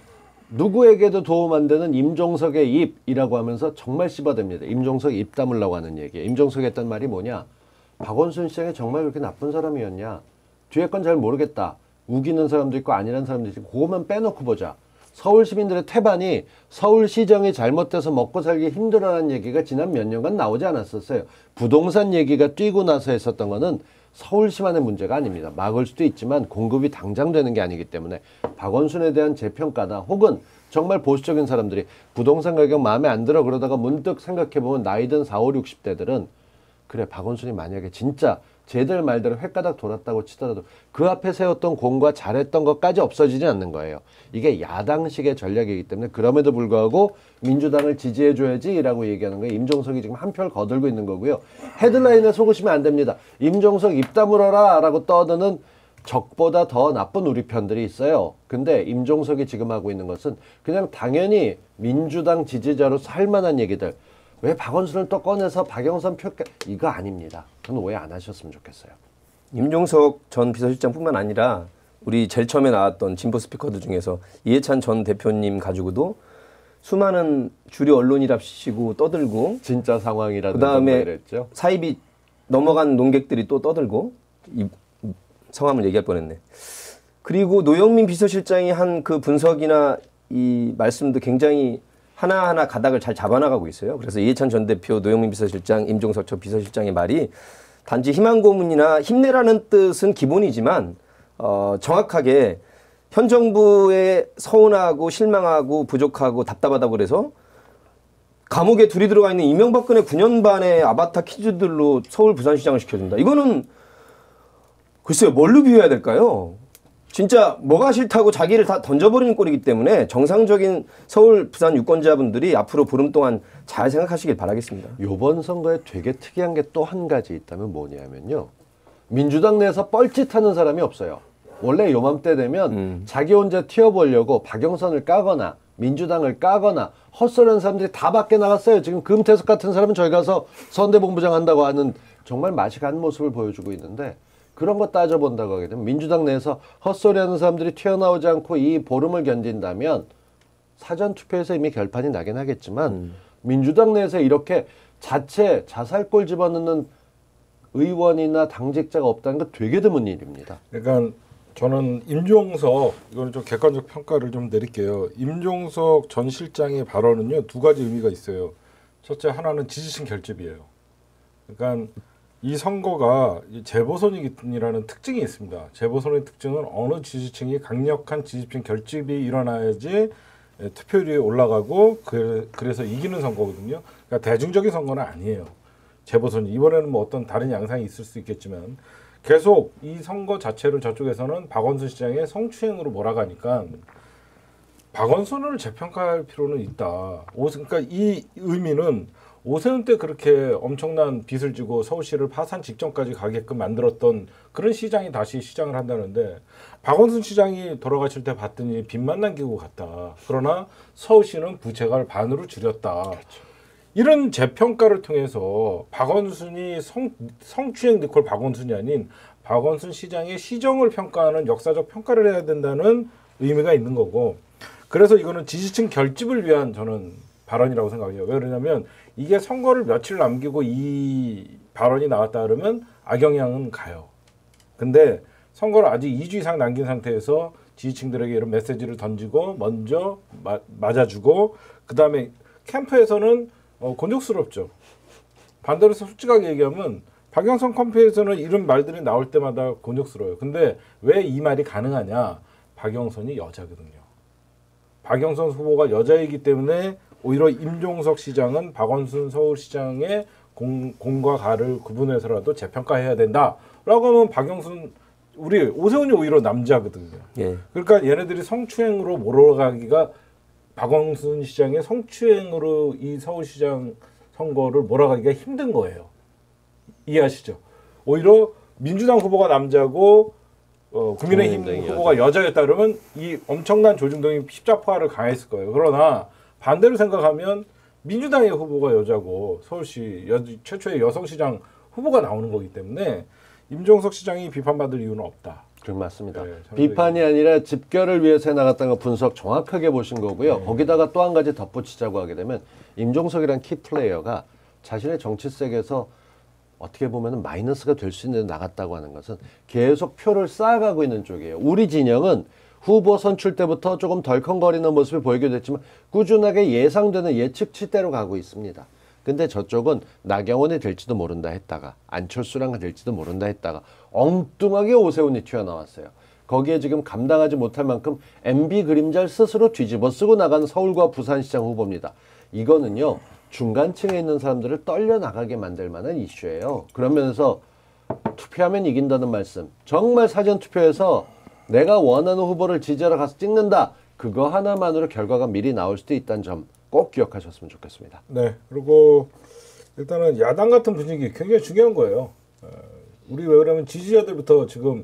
누구에게도 도움 안 되는 임종석의 입이라고 하면서 정말 씹어댑니다. 임종석 입 다물라고 하는 얘기예요. 임종석이 했던 말이 뭐냐? 박원순 시장이 정말 그렇게 나쁜 사람이었냐? 뒤에 건 잘 모르겠다. 우기는 사람도 있고 아니라는 사람도 있고 그것만 빼놓고 보자. 서울 시민들의 태반이 서울시정이 잘못돼서 먹고 살기 힘들어라는 얘기가 지난 몇 년간 나오지 않았었어요. 부동산 얘기가 뛰고 나서 했었던 거는 서울시만의 문제가 아닙니다. 막을 수도 있지만 공급이 당장 되는 게 아니기 때문에 박원순에 대한 재평가나 혹은 정말 보수적인 사람들이 부동산 가격 마음에 안 들어 그러다가 문득 생각해보면 나이든 40, 60대들은 그래 박원순이 만약에 진짜 쟤들 말대로 횟가닥 돌았다고 치더라도 그 앞에 세웠던 공과 잘했던 것까지 없어지지 않는 거예요. 이게 야당식의 전략이기 때문에 그럼에도 불구하고 민주당을 지지해줘야지 라고 얘기하는 거예요. 임종석이 지금 한 표 거들고 있는 거고요. 헤드라인에 속으시면 안 됩니다. 임종석 입 다물어라 라고 떠드는 적보다 더 나쁜 우리 편들이 있어요. 근데 임종석이 지금 하고 있는 것은 그냥 당연히 민주당 지지자로서 할 만한 얘기들. 왜 박원순을 또 꺼내서 박영선 표가 이거 아닙니다. 저는 오해 안 하셨으면 좋겠어요. 임종석 전 비서실장뿐만 아니라 우리 제일 처음에 나왔던 진보 스피커들 중에서 이해찬 전 대표님 가지고도 수많은 주류 언론이랍시고 떠들고 진짜 상황이라든가 그다음에 뭐 이랬죠. 사입이 넘어간 논객들이 또 떠들고 이 성함을 얘기할 뻔했네. 그리고 노영민 비서실장이 한 그 분석이나 이 말씀도 굉장히 하나하나 가닥을 잘 잡아나가고 있어요. 그래서 이해찬 전 대표, 노영민 비서실장, 임종석 전 비서실장의 말이 단지 희망 고문이나 힘내라는 뜻은 기본이지만 정확하게 현 정부에 서운하고 실망하고 부족하고 답답하다고 그래서 감옥에 둘이 들어가 있는 이명박근혜 9년 반의 아바타 키즈들로 서울 부산시장을 시켜준다. 이거는 글쎄요, 뭘로 비유해야 될까요? 진짜 뭐가 싫다고 자기를 다 던져버리는 꼴이기 때문에 정상적인 서울 부산 유권자분들이 앞으로 보름 동안 잘 생각하시길 바라겠습니다. 이번 선거에 되게 특이한 게 또 한 가지 있다면 뭐냐면요. 민주당 내에서 뻘짓하는 사람이 없어요. 원래 요맘때 되면 자기 혼자 튀어보려고 박영선을 까거나 민주당을 까거나 헛소리하는 사람들이 다 밖에 나갔어요. 지금 금태섭 같은 사람은 저희 가서 선대본부장 한다고 하는 정말 맛이 간 모습을 보여주고 있는데 그런 거 따져본다고 하게 되면 민주당 내에서 헛소리하는 사람들이 튀어나오지 않고 이 보름을 견딘다면 사전투표에서 이미 결판이 나긴 하겠지만 민주당 내에서 이렇게 자체 자살골 집어넣는 의원이나 당직자가 없다는 건 되게 드문 일입니다. 그러니까 저는 임종석 이거는 좀 객관적 평가를 좀 내릴게요. 임종석 전 실장의 발언은요 두 가지 의미가 있어요. 첫째 하나는 지지층 결집이에요. 그러니까 이 선거가 재보선이라는 특징이 있습니다. 재보선의 특징은 어느 지지층이 강력한 지지층 결집이 일어나야지 투표율이 올라가고 그래서 이기는 선거거든요. 그러니까 대중적인 선거는 아니에요. 재보선이 이번에는 뭐 어떤 다른 양상이 있을 수 있겠지만 계속 이 선거 자체를 저쪽에서는 박원순 시장의 성추행으로 몰아가니까 박원순을 재평가할 필요는 있다. 그러니까 이 의미는 오세훈 때 그렇게 엄청난 빚을 지고 서울시를 파산 직전까지 가게끔 만들었던 그런 시장이 다시 시장을 한다는데 박원순 시장이 돌아가실 때 봤더니 빚만 남기고 갔다. 그러나 서울시는 부채가 반으로 줄였다. 그렇죠. 이런 재평가를 통해서 박원순이 성추행 니콜 박원순이 아닌 박원순 시장의 시정을 평가하는 역사적 평가를 해야 된다는 의미가 있는 거고 그래서 이거는 지지층 결집을 위한 저는 발언이라고 생각해요. 왜 그러냐면 이게 선거를 며칠 남기고 이 발언이 나왔다 그러면 악영향은 가요. 근데 선거를 아직 2주 이상 남긴 상태에서 지지층들에게 이런 메시지를 던지고 먼저 맞아주고 그다음에 캠프에서는 곤욕스럽죠. 반대로 솔직하게 얘기하면 박영선 캠프에서는 이런 말들이 나올 때마다 곤욕스러워요. 근데 왜 이 말이 가능하냐? 박영선이 여자거든요. 박영선 후보가 여자이기 때문에 오히려 임종석 시장은 박원순 서울시장의 공과 가를 구분해서라도 재평가해야 된다라고 하면 박영순 우리 오세훈이 오히려 남자거든요. 예. 그러니까 얘네들이 성추행으로 몰아가기가 박원순 시장의 성추행으로 이 서울시장 선거를 몰아가기가 힘든 거예요. 이해하시죠? 오히려 민주당 후보가 남자고 국민의힘 후보가 여자였다 그러면 이 엄청난 조중동이 십자포화를 가했을 거예요. 그러나 반대로 생각하면 민주당의 후보가 여자고 서울시 최초의 여성시장 후보가 나오는 거기 때문에 임종석 시장이 비판받을 이유는 없다. 그 맞습니다. 네, 비판이 아니라 집결을 위해서 해나갔다는 거 분석 정확하게 보신 거고요. 네. 거기다가 또 한 가지 덧붙이자고 하게 되면 임종석이란 키플레이어가 자신의 정치색에서 어떻게 보면 마이너스가 될 수 있는 데 나갔다고 하는 것은 계속 표를 쌓아가고 있는 쪽이에요. 우리 진영은 후보 선출 때부터 조금 덜컹거리는 모습이 보이기도 했지만 꾸준하게 예상되는 예측치대로 가고 있습니다. 근데 저쪽은 나경원이 될지도 모른다 했다가 안철수랑 될지도 모른다 했다가 엉뚱하게 오세훈이 튀어나왔어요. 거기에 지금 감당하지 못할 만큼 MB 그림자를 스스로 뒤집어 쓰고 나가는 서울과 부산시장 후보입니다. 이거는요. 중간층에 있는 사람들을 떨려나가게 만들 만한 이슈예요. 그러면서 투표하면 이긴다는 말씀. 정말 사전투표에서 내가 원하는 후보를 지지하러 가서 찍는다. 그거 하나만으로 결과가 미리 나올 수도 있다는 점 꼭 기억하셨으면 좋겠습니다. 네. 그리고 일단은 야당 같은 분위기 굉장히 중요한 거예요. 우리 왜 그러면 지지자들부터 지금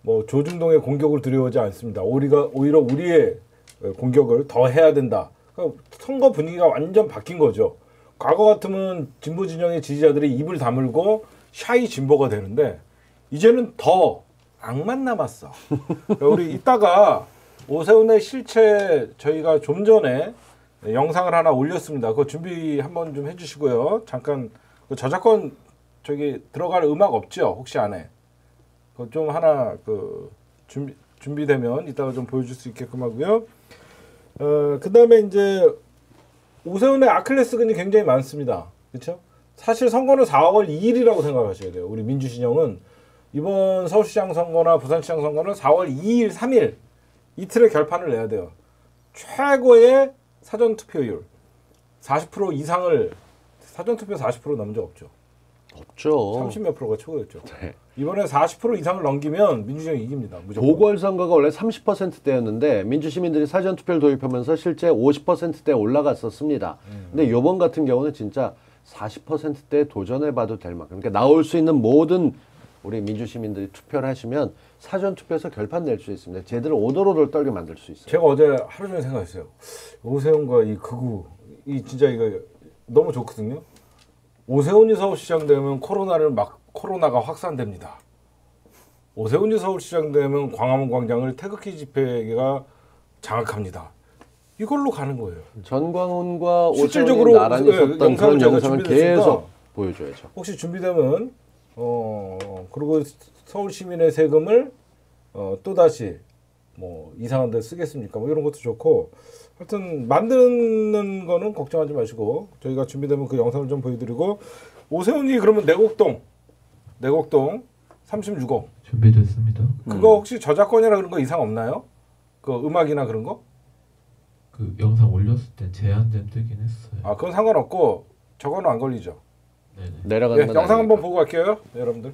뭐 조중동의 공격을 두려워하지 않습니다. 오히려 우리의 공격을 더 해야 된다. 그러니까 선거 분위기가 완전 바뀐 거죠. 과거 같으면 진보 진영의 지지자들이 입을 다물고 샤이 진보가 되는데 이제는 더 악만 남았어. 그러니까 우리 이따가 오세훈의 실체 저희가 좀 전에 영상을 하나 올렸습니다. 그거 준비 한번 좀 해주시고요. 잠깐 그 저작권 저기 들어갈 음악 없죠? 혹시 안에 그거 좀 하나 그 준비되면 이따가 좀 보여줄 수 있게끔 하고요. 그다음에 이제 오세훈의 아킬레스건이 굉장히 많습니다. 그렇죠? 사실 선거는 4월 2일이라고 생각하셔야 돼요. 우리 민주진영은 이번 서울시장 선거나 부산시장 선거는 4월 2일, 3일 이틀의 결판을 내야 돼요. 최고의 사전투표율 40% 이상을 사전투표 40% 넘은 적 없죠. 없죠. 30몇 프로가 최고였죠. 네. 이번에 40% 이상을 넘기면 민주당이 이깁니다. 무조건. 보궐선거가 원래 30%대였는데 민주시민들이 사전투표를 도입하면서 실제 50%대에 올라갔었습니다. 근데 이번 같은 경우는 진짜 40%대에 도전해봐도 될 만큼 그러니까 나올 수 있는 모든 우리 민주시민들이 투표를 하시면 사전투표에서 결판 낼 수 있습니다. 제대로 오돌오돌 떨게 만들 수 있어요. 제가 어제 하루 종일 생각했어요. 오세훈과 이 극우 이 진짜 이거 너무 좋거든요. 오세훈이 서울시장 되면 코로나가 확산됩니다. 오세훈이 서울시장 되면 광화문 광장을 태극기 집회가 장악합니다. 이걸로 가는 거예요. 전광훈과 실질적으로 오세훈이 나란히 섰던 그런 영상을 제가 영상을 준비됐습니다. 계속 보여줘야죠. 혹시 준비되면 그리고 서울 시민의 세금을 또 다시 뭐 이상한 데 쓰겠습니까? 뭐 이런 것도 좋고 하여튼 만드는 거는 걱정하지 마시고 저희가 준비되면 그 영상을 좀 보여드리고 오세훈이 그러면 내곡동 36호 준비됐습니다. 그거 혹시 저작권이나 그런 거 이상 없나요? 그 음악이나 그런 거? 그 영상 올렸을 땐 제한된 뜨긴 했어요. 아 그건 상관없고 저거는 안 걸리죠. 네네. 내려가는 예, 건 영상 한번 아니니까. 보고 갈게요, 네, 여러분들.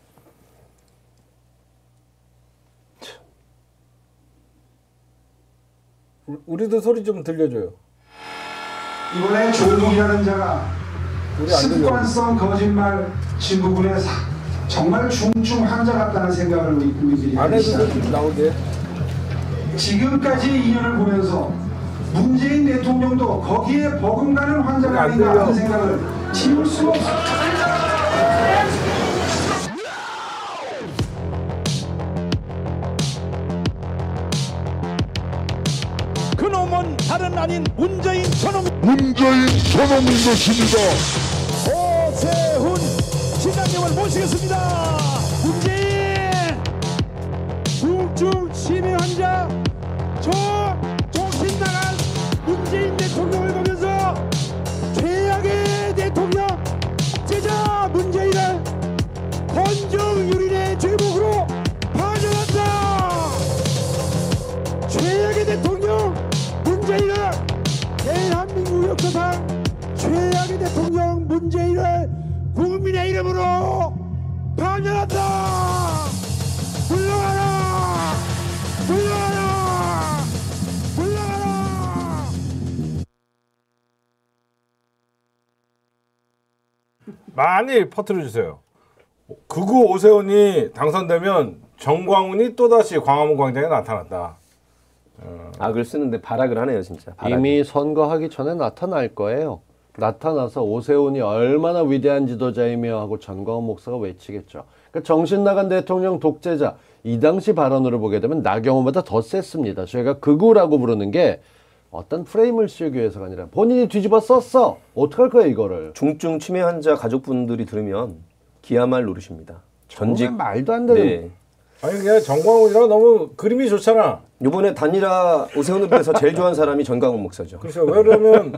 우리도 소리 좀 들려줘요. 이번에 조동이라는 자가 우리 안 들려. 습관성 거짓말 진부군의 정말 중증 환자 같다는 생각을 우리들이 하기 안에도 시작합니다. 좀 나오게. 지금까지 2년을 보면서 문재인 대통령도 거기에 버금가는 환자가 안 아닌가 들려. 하는 생각을 지울 수가 없습니다. 그놈은 다른 아닌 문재인 저놈 문재인 저놈인 것입니다. 오세훈 시장님을 모시겠습니다. 문재인 우울증 치매 환자 저 정신 나간 문재인 대통령을 보면서 최악의 대통령 제자 문재인을 헌정유린의 제목으로 파견한다. 최악의 대통령 문재인을 대한민국 역사상 최악의 대통령 문재인을 국민의 이름으로 파견한다. 물러가라. 물러가라. 물러가라. 많이 퍼뜨려 주세요. 극우 오세훈이 당선되면 정광훈이 또다시 광화문 광장에 나타났다. 악을 쓰는데 발악을 하네요, 진짜. 발악을. 이미 선거하기 전에 나타날 거예요. 나타나서 오세훈이 얼마나 위대한 지도자이며 하고 전광훈 목사가 외치겠죠. 그러니까 정신 나간 대통령 독재자 이 당시 발언으로 보게 되면 나경원보다 더 셌습니다. 저희가 극우라고 부르는 게 어떤 프레임을 씌우기 위해서가 아니라 본인이 뒤집어 썼어. 어떡할 거야 이거를. 중증 치매 환자 가족분들이 들으면 기야말 노릇입니다. 전직 정말 말도 안 되는. 네. 아니 그냥 정광훈이랑 너무 그림이 좋잖아. 이번에 단일화 오세훈을 비해서 제일 좋아하는 사람이 전광훈 목사죠. 그렇죠. 왜냐면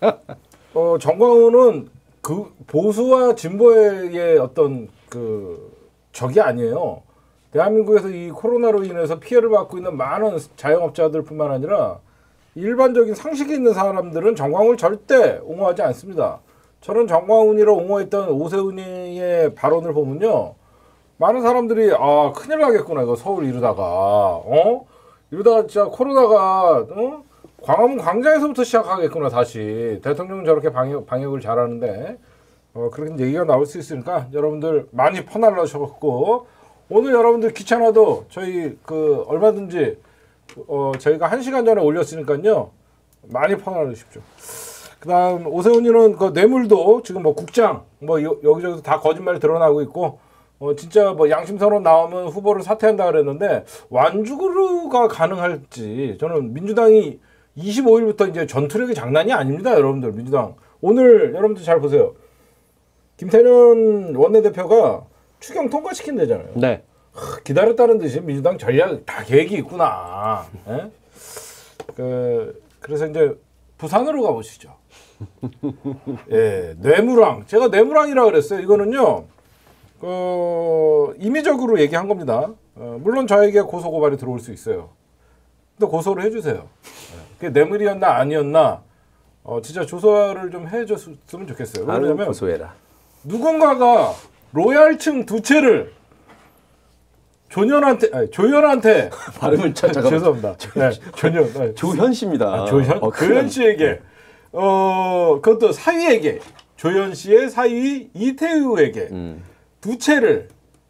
정광훈은 그 보수와 진보의 어떤 그 적이 아니에요. 대한민국에서 이 코로나로 인해서 피해를 받고 있는 많은 자영업자들뿐만 아니라 일반적인 상식이 있는 사람들은 정광훈을 절대 옹호하지 않습니다. 저는 정광훈이를 옹호했던 오세훈이의 발언을 보면요. 많은 사람들이 아 큰일 나겠구나 이거 서울 이러다가 이러다가 진짜 코로나가 광화문 광장에서부터 시작하겠구나 다시 대통령은 저렇게 방역을 잘하는데 그런 얘기가 나올 수 있으니까 여러분들 많이 퍼날라셔갖고 오늘 여러분들 귀찮아도 저희 그 얼마든지 저희가 1시간 전에 올렸으니까요. 많이 퍼나르 주십시오. 그다음 오세훈이는 그 뇌물도 지금 뭐 국장 뭐 여기저기서 다 거짓말이 드러나고 있고 진짜 뭐 양심선언 나오면 후보를 사퇴한다 그랬는데 완주가 가능할지 저는 민주당이 25일부터 이제 전투력이 장난이 아닙니다, 여러분들. 민주당 오늘 여러분들 잘 보세요. 김태년 원내대표가 추경 통과시킨대잖아요. 네. 기다렸다는 듯이 민주당 전략 다 계획이 있구나. 예? 그래서 이제 부산으로 가보시죠. 예, 뇌물왕. 제가 뇌물왕이라 그랬어요. 이거는요, 임의적으로 얘기한 겁니다. 물론 저에게 고소 고발이 들어올 수 있어요. 근데 고소를 해주세요. 예. 그게 뇌물이었나 아니었나, 진짜 조사를 좀 해줬으면 좋겠어요. 왜냐면 고소해라. 누군가가 로얄층 두 채를 조연한테 발음을 잠깐만. 죄송합니다. 네, 조현 씨입니다. 조현 씨에게 그것도 사위에게 조현 씨의 사위 이태우에게 두 채를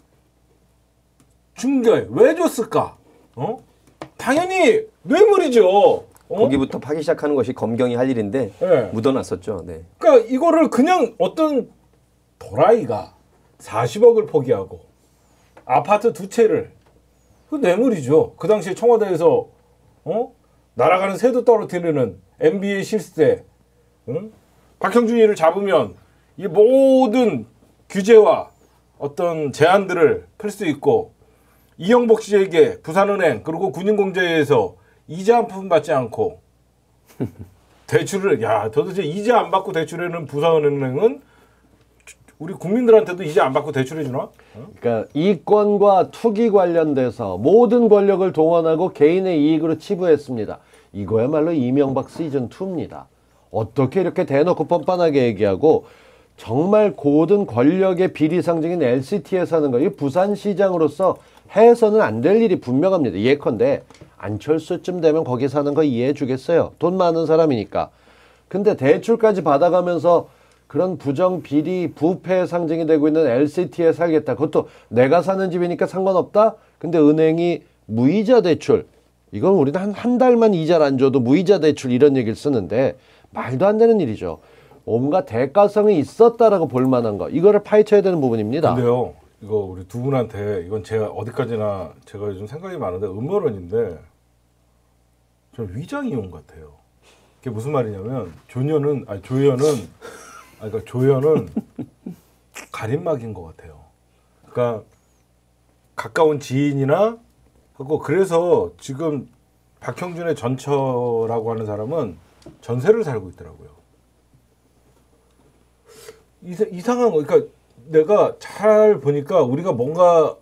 준 게 왜 줬을까? 당연히 뇌물이죠. 거기부터 파기 시작하는 것이 검경이 할 일인데 네. 묻어놨었죠. 네. 그러니까 이거를 그냥 어떤 도라이가 40억을 포기하고 아파트 두 채를 그 뇌물이죠. 그 당시에 청와대에서 날아가는 새도 떨어뜨리는 MBA 실세, 박형준이를 잡으면 이 모든 규제와 어떤 제한들을 풀 수 있고 이영복 씨에게 부산은행 그리고 군인공제에서 이자 한 푼 받지 않고 대출을 도대체 이자 안 받고 대출해는 부산은행은 우리 국민들한테도 이제 안 받고 대출해 주나? 그러니까 이권과 투기 관련돼서 모든 권력을 동원하고 개인의 이익으로 치부했습니다. 이거야말로 이명박 시즌2입니다. 어떻게 이렇게 대놓고 뻔뻔하게 얘기하고 정말 고든 권력의 비리 상징인 LCT에 사는 거, 이 부산시장으로서 해서는 안 될 일이 분명합니다. 예컨대 안철수쯤 되면 거기 사는 거 이해해 주겠어요. 돈 많은 사람이니까. 근데 대출까지 받아가면서 그런 부정, 비리, 부패의 상징이 되고 있는 LCT에 살겠다. 그것도 내가 사는 집이니까 상관없다? 근데 은행이 무이자 대출. 이건 우리는 한 달만 이자를 안 줘도 무이자 대출 이런 얘기를 쓰는데 말도 안 되는 일이죠. 온갖 대가성이 있었다라고 볼 만한 거. 이거를 파헤쳐야 되는 부분입니다. 근데요. 이거 우리 두 분한테 이건 제가 어디까지나 제가 요즘 생각이 많은데 음모론인데 저 위장이용 같아요. 그게 무슨 말이냐면 조연은 가림막인 것 같아요. 그러니까 가까운 지인이나 하고 그래서 지금 박형준의 전처라고 하는 사람은 전세를 살고 있더라고요. 이상한 거. 그러니까 내가 잘 보니까 우리가 뭔가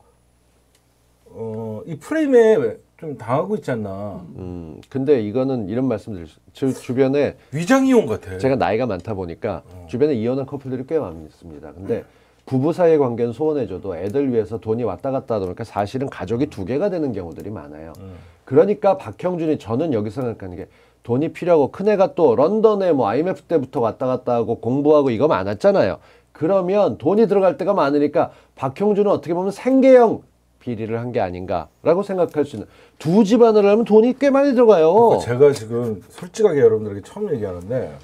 이 프레임에 좀 당하고 있지 않나. 근데 이거는 이런 말씀드릴 수 주변에 위장이용 같아. 제가 나이가 많다 보니까 주변에 이혼한 커플들이 꽤 많습니다. 근데 부부 사이의 관계는 소원해줘도 애들 위해서 돈이 왔다 갔다 하다 보니까 사실은 가족이 두 개가 되는 경우들이 많아요. 그러니까 박형준이 저는 여기서 생각하는 게 돈이 필요하고 큰애가 또 런던에 뭐 IMF 때부터 왔다 갔다 하고 공부하고 이거 많았잖아요. 그러면 돈이 들어갈 때가 많으니까 박형준은 어떻게 보면 생계형 비리를 한 게 아닌가라고 생각할 수 있는. 두 집안을 하면 돈이 꽤 많이 들어가요. 그러니까 제가 지금 솔직하게 여러분들에게 처음 얘기하는데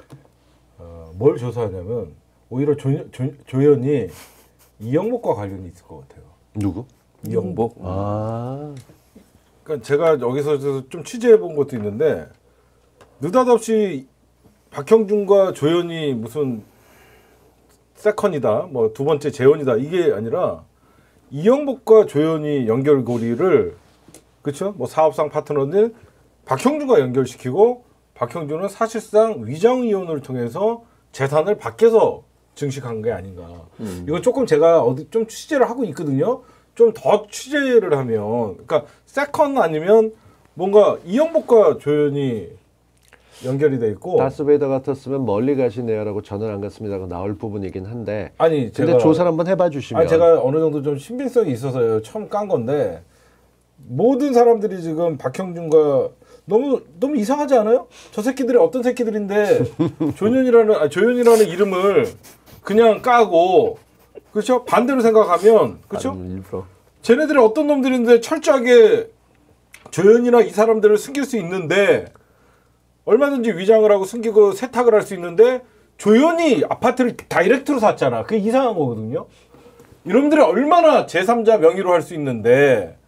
뭘 조사하냐면 오히려 조연이 이영복과 관련이 있을 것 같아요. 누구? 이영복. 그러니까 제가 여기서 좀 취재해 본 것도 있는데 느닷없이 박형준과 조연이 무슨 세컨이다, 뭐 두 번째 재혼이다 이게 아니라 이영복과 조연이 연결고리를 그렇죠? 뭐 사업상 파트너들 박형준과 연결시키고 박형준은 사실상 위장 이혼을 통해서 재산을 밖에서 증식한 게 아닌가. 이거 조금 제가 어디 좀 취재를 하고 있거든요. 좀 더 취재를 하면, 그러니까 세컨 아니면 뭔가 이영복과 조연이 연결이 돼 있고. 다스베이더 같았으면 멀리 가시네요라고 저는 안 갔습니다가 나올 부분이긴 한데. 아니 근데 제가 조사를 한번 해봐 주시면. 아니 제가 어느 정도 좀 신빙성이 있어서 처음 깐 건데 모든 사람들이 지금 박형준과 너무 이상하지 않아요? 저 새끼들이 어떤 새끼들인데 조연이라는 이름을 그냥 까고 그렇죠? 반대로 생각하면 그렇죠? 일부러. 쟤네들이 어떤 놈들인데 철저하게 조연이나 이 사람들을 숨길 수 있는데 얼마든지 위장을 하고 숨기고 세탁을 할 수 있는데 조연이 아파트를 다이렉트로 샀잖아. 그게 이상한 거거든요. 이놈들이 얼마나 제3자 명의로 할 수 있는데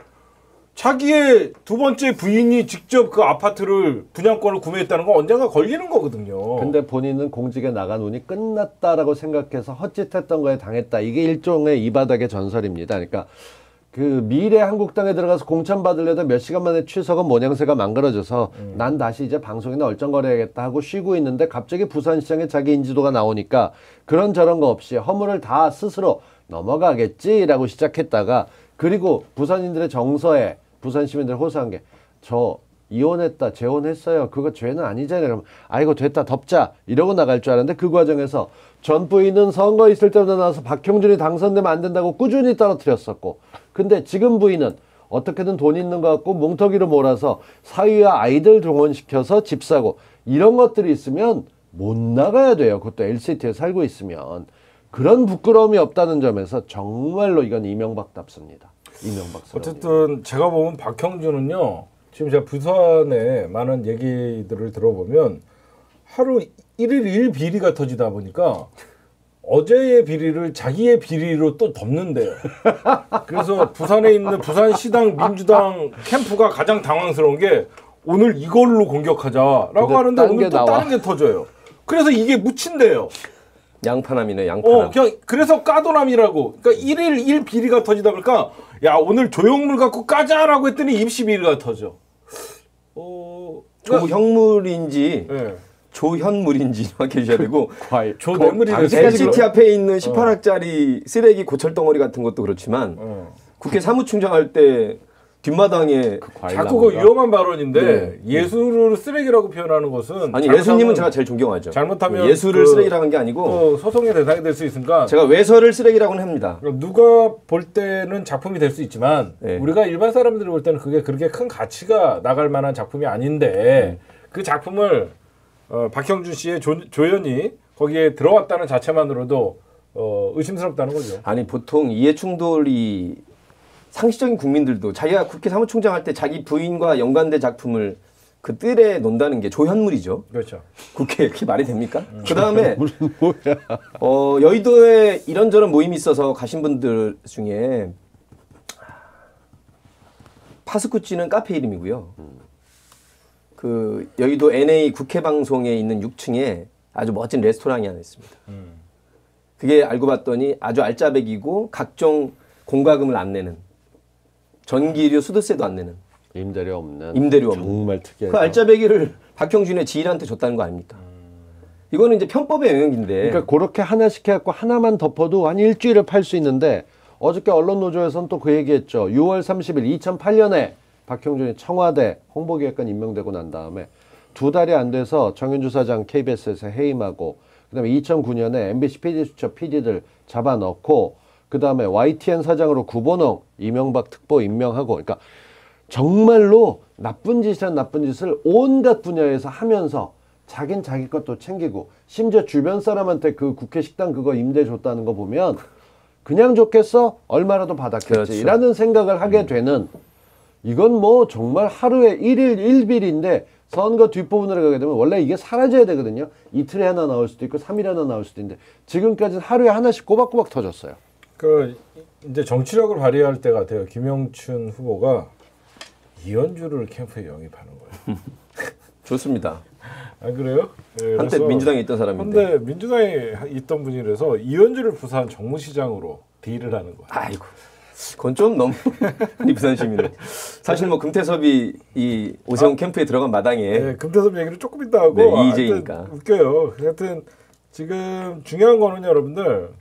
자기의 두 번째 부인이 직접 그 아파트를 분양권을 구매했다는 건 언젠가 걸리는 거거든요. 근데 본인은 공직에 나간 운이 끝났다라고 생각해서 헛짓했던 거에 당했다. 이게 일종의 이 바닥의 전설입니다. 그러니까 그 미래 한국당에 들어가서 공천 받으려다 몇 시간 만에 취석은 모양새가 망가져서 난 다시 이제 방송이나 얼쩡거려야겠다 하고 쉬고 있는데 갑자기 부산시장에 자기 인지도가 나오니까 그런저런 거 없이 허물을 다 스스로 넘어가겠지라고 시작했다가 그리고 부산인들의 정서에 부산 시민들 호소한 게 저 이혼했다 재혼했어요 그거 죄는 아니잖아요. 그러면 아이고 됐다 덮자 이러고 나갈 줄 알았는데 그 과정에서 전 부인은 선거 있을 때마다 나와서 박형준이 당선되면 안 된다고 꾸준히 떨어뜨렸었고 근데 지금 부인은 어떻게든 돈 있는 것 같고 뭉터기로 몰아서 사위와 아이들 동원시켜서 집 사고 이런 것들이 있으면 못 나가야 돼요. 그것도 LCT에 살고 있으면. 그런 부끄러움이 없다는 점에서 정말로 이건 이명박답습니다. 이명박스러운. 어쨌든 제가 보면 박형준은요. 지금 제가 부산에 많은 얘기들을 들어보면 하루 1일 1비리가 터지다 보니까 어제의 비리를 자기의 비리로 또 덮는데요. 그래서 부산에 있는 부산시당 민주당 캠프가 가장 당황스러운 게 오늘 이걸로 공격하자라고 하는데 오늘 또 다른 게 터져요. 그래서 이게 묻힌대요. 양파남이네, 양파남. 그냥 그래서 까도남이라고. 그러니까 1일 1비리가 터지다 보니까 야 오늘 조형물 갖고 까자라고 했더니 입시비리가 터져. 그러니까, 조형물인지 네. 조현물인지 정확히 해주셔야 되고 조뇌물이래. LCT 앞에 있는 18학짜리 쓰레기 고철덩어리 같은 것도 그렇지만 국회 사무총장할 때 뒷마당에 자꾸 그 위험한 발언인데 예술을 쓰레기라고 표현하는 것은 아니 예수님은 제가 제일 존경하죠. 잘못하면 예술을 쓰레기라고 한 게 아니고 또 소송의 대상이 될 수 있으니까 제가 외설을 쓰레기라고는 합니다. 누가 볼 때는 작품이 될 수 있지만 우리가 일반 사람들이 볼 때는 그게 그렇게 큰 가치가 나갈 만한 작품이 아닌데 그 작품을 박형준 씨의 조연이 거기에 들어왔다는 자체만으로도 의심스럽다는 거죠. 아니 보통 이해 충돌이 상식적인 국민들도 자기가 국회 사무총장 할 때 자기 부인과 연관된 작품을 그 뜰에 놓는다는 게 조현물이죠. 그렇죠. 국회에 그게 말이 됩니까? 그 다음에 여의도에 이런저런 모임이 있어서 가신 분들 중에 파스쿠치는 카페 이름이고요. 그 여의도 NA 국회 방송에 있는 6층에 아주 멋진 레스토랑이 하나 있습니다. 그게 알고 봤더니 아주 알짜배기고 각종 공과금을 안 내는 전기료 수도세도 안 내는 임대료 없는 정말 특이해요. 그 알짜배기를 박형준의 지인한테 줬다는 거 아닙니까? 이거는 이제 편법의 영역인데. 그러니까 그렇게 하나씩 해갖고 하나만 덮어도 한 일주일을 팔 수 있는데 어저께 언론노조에서는 또 그 얘기했죠. 6월 30일 2008년에 박형준이 청와대 홍보기획관 임명되고 난 다음에 2달이 안 돼서 정윤주 사장 KBS에서 해임하고 그다음에 2009년에 MBC PD수첩 PD들 잡아넣고 그 다음에 YTN 사장으로 구본홍 이명박 특보 임명하고 그러니까 정말로 나쁜 짓이란 나쁜 짓을 온갖 분야에서 하면서 자긴 자기 것도 챙기고 심지어 주변 사람한테 그 국회 식당 그거 임대 줬다는 거 보면 그냥 좋겠어? 얼마라도 받았겠지 라는 그렇죠. 생각을 하게 되는 이건 뭐 정말 하루에 1일 1빌인데 선거 뒷부분으로 가게 되면 원래 이게 사라져야 되거든요. 이틀에 하나 나올 수도 있고 3일에 하나 나올 수도 있는데 지금까지는 하루에 하나씩 꼬박꼬박 터졌어요. 그 이제 정치력을 발휘할 때 같아요. 김영춘 후보가 이현주를 캠프에 영입하는 거예요. 좋습니다. 안 그래요? 네, 한때 민주당에 있던 사람인데. 한때 민주당에 있던 분이라서 이현주를 부산 정무시장으로 딜을 하는 거야. 아이고, 그건 좀 너무 이 부산 시민은. 사실 뭐 금태섭이 이 오세훈 캠프에 들어간 마당에. 네, 금태섭 얘기를 조금 이따 하고. 네, 이재니까. 웃겨요. 하여튼 지금 중요한 거는 여러분들.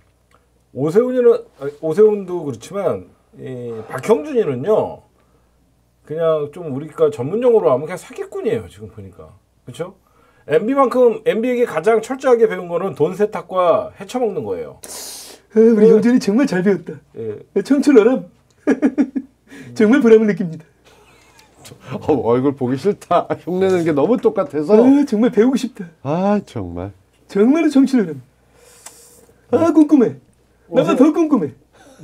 오세훈도 그렇지만 이 박형준이는요 그냥 좀 우리가 전문용어로 하면 그냥 사기꾼이에요. 지금 보니까 그렇죠? MB에게 가장 철저하게 배운 거는 돈 세탁과 헤쳐먹는 거예요. 우리 형준이 정말 잘 배웠다. 청출어람 정말 보람을 느낍니다. 얼굴 보기 싫다. 흉내내는 게 너무 똑같아서 정말 배우고 싶다. 아 정말로 청출어람. 아 궁금해. 나가 더 궁금해.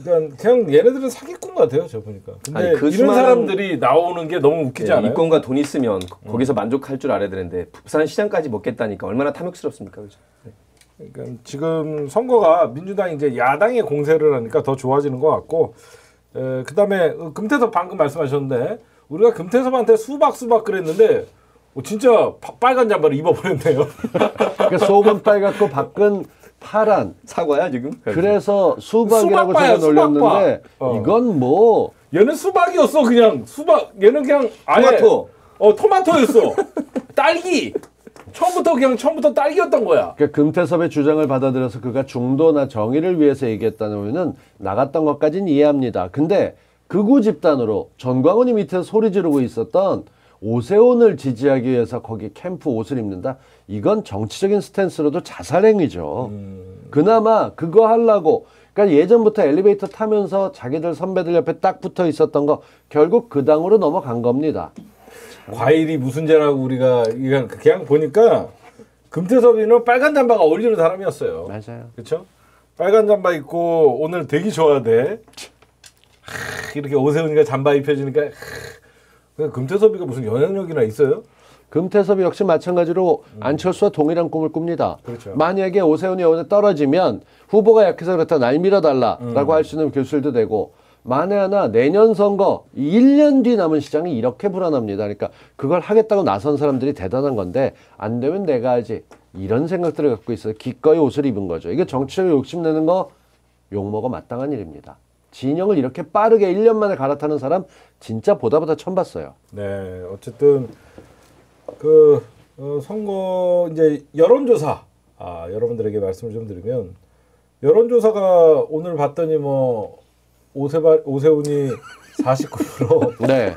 그러니까 그냥 얘네들은 사기꾼 같아요, 저 보니까. 근데 아니, 그 이런 수많은- 사람들이 나오는 게 너무 웃기지 않아요? 이권과 돈 있으면 거기서 만족할 줄 알아야 되는데 부산 시장까지 먹겠다니까 얼마나 탐욕스럽습니까, 그죠? 그러니까 지금 선거가 민주당이 이제 야당의 공세를 하니까 더 좋아지는 것 같고, 그다음에 금태섭 방금 말씀하셨는데 우리가 금태섭한테 수박 그랬는데 진짜 빨간 잠바를 입어버렸네요. 그러니까 속은 빨갛고 밖은 파란. 사과야 지금? 그래서 수박이라고 수박바야, 제가 놀렸는데 수박바. 이건 뭐 얘는 수박이었어, 그냥 수박. 얘는 그냥 아예 토마토. 토마토였어. 딸기. 처음부터 딸기였던 거야. 그러니까 금태섭의 주장을 받아들여서 그가 중도나 정의를 위해서 얘기했다는 나갔던 것까지는 이해합니다. 근데 극우 집단으로 전광훈이 밑에서 소리 지르고 있었던 오세훈을 지지하기 위해서 거기 캠프 옷을 입는다? 이건 정치적인 스탠스로도 자살행위죠. 그나마 그거 하려고 그러니까 예전부터 엘리베이터 타면서 자기들 선배들 옆에 딱 붙어 있었던 거 결국 그 당으로 넘어간 겁니다. 과일이 무슨 죄라고 우리가 그냥 보니까 금태섭이는 빨간 잠바가 어울리는 사람이었어요. 맞아요. 그렇죠? 빨간 잠바 입고 오늘 되게 좋아하대. 이렇게 오세훈이가 잠바 입혀주니까 금태섭이가 무슨 영향력이나 있어요? 금태섭이 역시 마찬가지로 안철수와 동일한 꿈을 꿉니다. 그렇죠. 만약에 오세훈이 여기서 떨어지면 후보가 약해서 그렇다 날 밀어달라라고 할 수 있는 교실도 되고 만에 하나 내년 선거 1년 뒤 남은 시장이 이렇게 불안합니다. 그러니까 그걸 하겠다고 나선 사람들이 대단한 건데 안 되면 내가 하지 이런 생각들을 갖고 있어서 기꺼이 옷을 입은 거죠. 이게 정치적으로 욕심내는 거 욕먹어 마땅한 일입니다. 진영을 이렇게 빠르게 1년 만에 갈아타는 사람 진짜 보다 처음 봤어요. 네, 어쨌든 선거 이제 여론조사 여러분들에게 말씀을 좀 드리면 여론조사가 오늘 봤더니 뭐 오세훈이 49%, 네.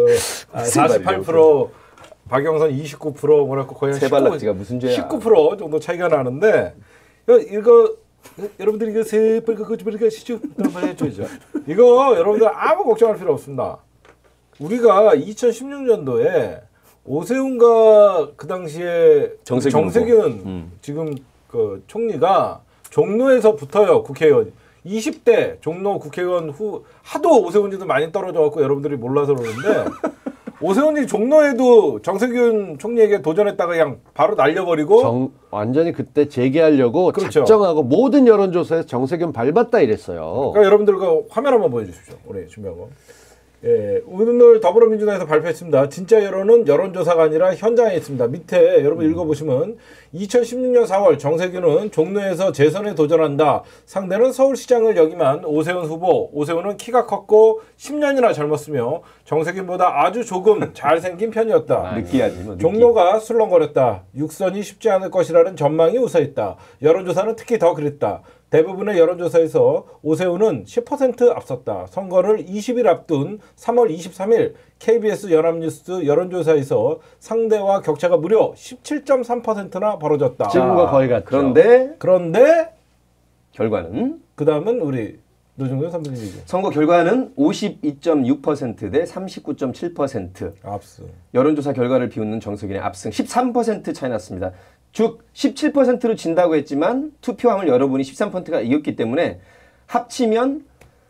48%, 박영선 29% 뭐라고 거의 한 세발낙지가 무슨 죄야? 19% 정도 차이가 나는데 이거 여러분들이 이거 세발 그거 시죠 한번 해줘야죠. 이거 여러분들 아무 걱정할 필요 없습니다. 우리가 2016년도에 오세훈과 그 당시에 정세균 지금 그 총리가 종로에서 붙어요, 국회의원. 20대 종로 국회의원 후 하도 오세훈이도 많이 떨어져 갖고 여러분들이 몰라서 그러는데 오세훈이 종로에도 정세균 총리에게 도전했다가 그냥 바로 날려버리고 완전히 그때 재개하려고 그렇죠. 작정하고 모든 여론조사에서 정세균 밟았다 이랬어요. 그러니까 여러분들 그 화면 한번 보여주십시오. 우리 준비한 거. 예, 오늘 더불어민주당에서 발표했습니다. 진짜 여론은 여론조사가 아니라 현장에 있습니다. 밑에 여러분 읽어보시면 2016년 4월 정세균은 종로에서 재선에 도전한다. 상대는 서울시장을 역임한 오세훈 후보. 오세훈은 키가 컸고 10년이나 젊었으며 정세균보다 아주 조금 잘생긴 편이었다. 느끼하지 뭐. 종로가 술렁거렸다. 육선이 쉽지 않을 것이라는 전망이 우세했다. 여론조사는 특히 더 그랬다. 대부분의 여론조사에서 오세훈은 10% 앞섰다. 선거를 20일 앞둔 3월 23일 KBS 연합뉴스 여론조사에서 상대와 격차가 무려 17.3%나 벌어졌다. 지금과 거의 같죠. 그런데 결과는 그 다음은 우리 노중근 선배님이죠. 선거 결과는 52.6% 대 39.7%. 압승. 여론조사 결과를 비웃는 정세균의 압승 13% 차이 났습니다. 즉 17%로 진다고 했지만 투표함을 여러분이 13%가 이겼기 때문에 합치면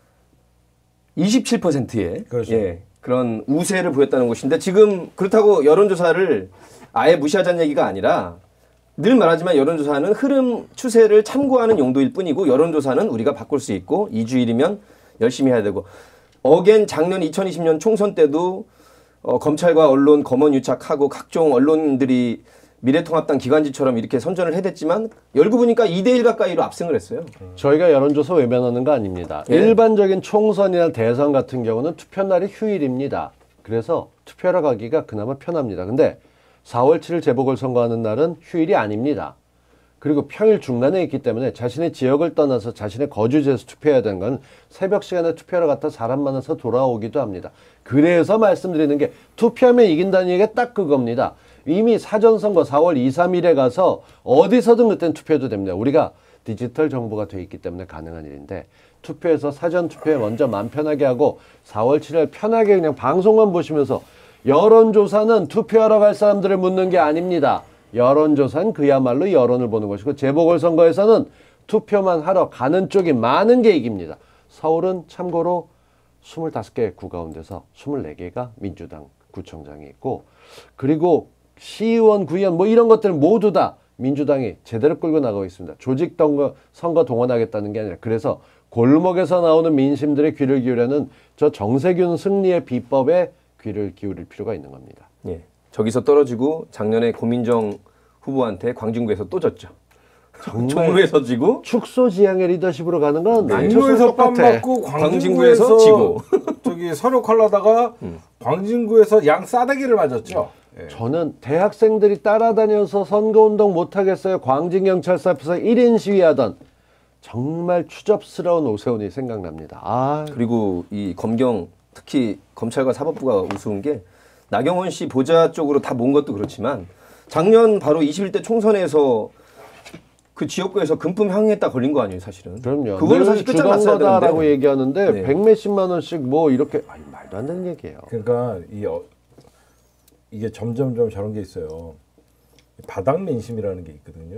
27%의 그렇죠. 그런 우세를 보였다는 것인데 지금 그렇다고 여론조사를 아예 무시하자는 얘기가 아니라 늘 말하지만 여론조사는 흐름 추세를 참고하는 용도일 뿐이고 여론조사는 우리가 바꿀 수 있고 2주일이면 열심히 해야 되고 어겐 작년 2020년 총선 때도 검찰과 언론 검언 유착하고 각종 언론들이 미래통합당 기관지처럼 이렇게 선전을 해댔지만 열고 보니까 2대1 가까이로 압승을 했어요. 저희가 여론조사 외면하는 거 아닙니다. 예. 일반적인 총선이나 대선 같은 경우는 투표날이 휴일입니다. 그래서 투표하러 가기가 그나마 편합니다. 근데 4월 7일 재보궐선거하는 날은 휴일이 아닙니다. 그리고 평일 중간에 있기 때문에 자신의 지역을 떠나서 자신의 거주지에서 투표해야 되는 건 새벽 시간에 투표하러 갔다 사람 많아서 돌아오기도 합니다. 그래서 말씀드리는 게 투표하면 이긴다는 얘기가 딱 그겁니다. 이미 사전선거 4월 2, 3일에 가서 어디서든 그때는 투표해도 됩니다. 우리가 디지털 정보가 돼 있기 때문에 가능한 일인데 투표해서 사전 투표에 먼저 마음 편하게 하고 4월 7일 편하게 그냥 방송만 보시면서 여론조사는 투표하러 갈 사람들을 묻는 게 아닙니다. 여론조사는 그야말로 여론을 보는 것이고 재보궐선거에서는 투표만 하러 가는 쪽이 많은 게 이깁니다. 서울은 참고로 25개 구 가운데서 24개가 민주당 구청장이 있고, 그리고 시의원, 구의원 뭐 이런 것들 모두 다 민주당이 제대로 끌고 나가고 있습니다. 조직 선거 동원하겠다는 게 아니라, 그래서 골목에서 나오는 민심들의 귀를 기울여는 저 정세균 승리의 비법에 귀를 기울일 필요가 있는 겁니다. 예. 저기서 떨어지고 작년에 고민정 후보한테 광진구에서 또 졌죠. 종로에서 지고 축소지향의 리더십으로 가는 건 종로에서 빰 맞고 광진구에서 지고 저기 서력하려다가 광진구에서 양 싸대기를 맞았죠. 예. 저는 대학생들이 따라다녀서 선거운동 못하겠어요. 광진경찰서 앞에서 1인 시위하던 정말 추접스러운 오세훈이 생각납니다. 아, 그리고 이 검경 특히 검찰과 사법부가 우스운 게 나경원 씨 보좌 쪽으로 다 모은 것도 그렇지만 작년 바로 21대 총선에서 그 지역구에서 금품 향유했다 걸린 거 아니에요, 사실은. 그럼요. 그거를 사실 끝장났어야 거다라고 되는데. 얘기하는데 네. 100몇십만 원씩 뭐 이렇게 아니, 말도 안 되는 얘기예요. 그러니까 이게 점점점 저런 게 있어요. 바닥 민심이라는 게 있거든요.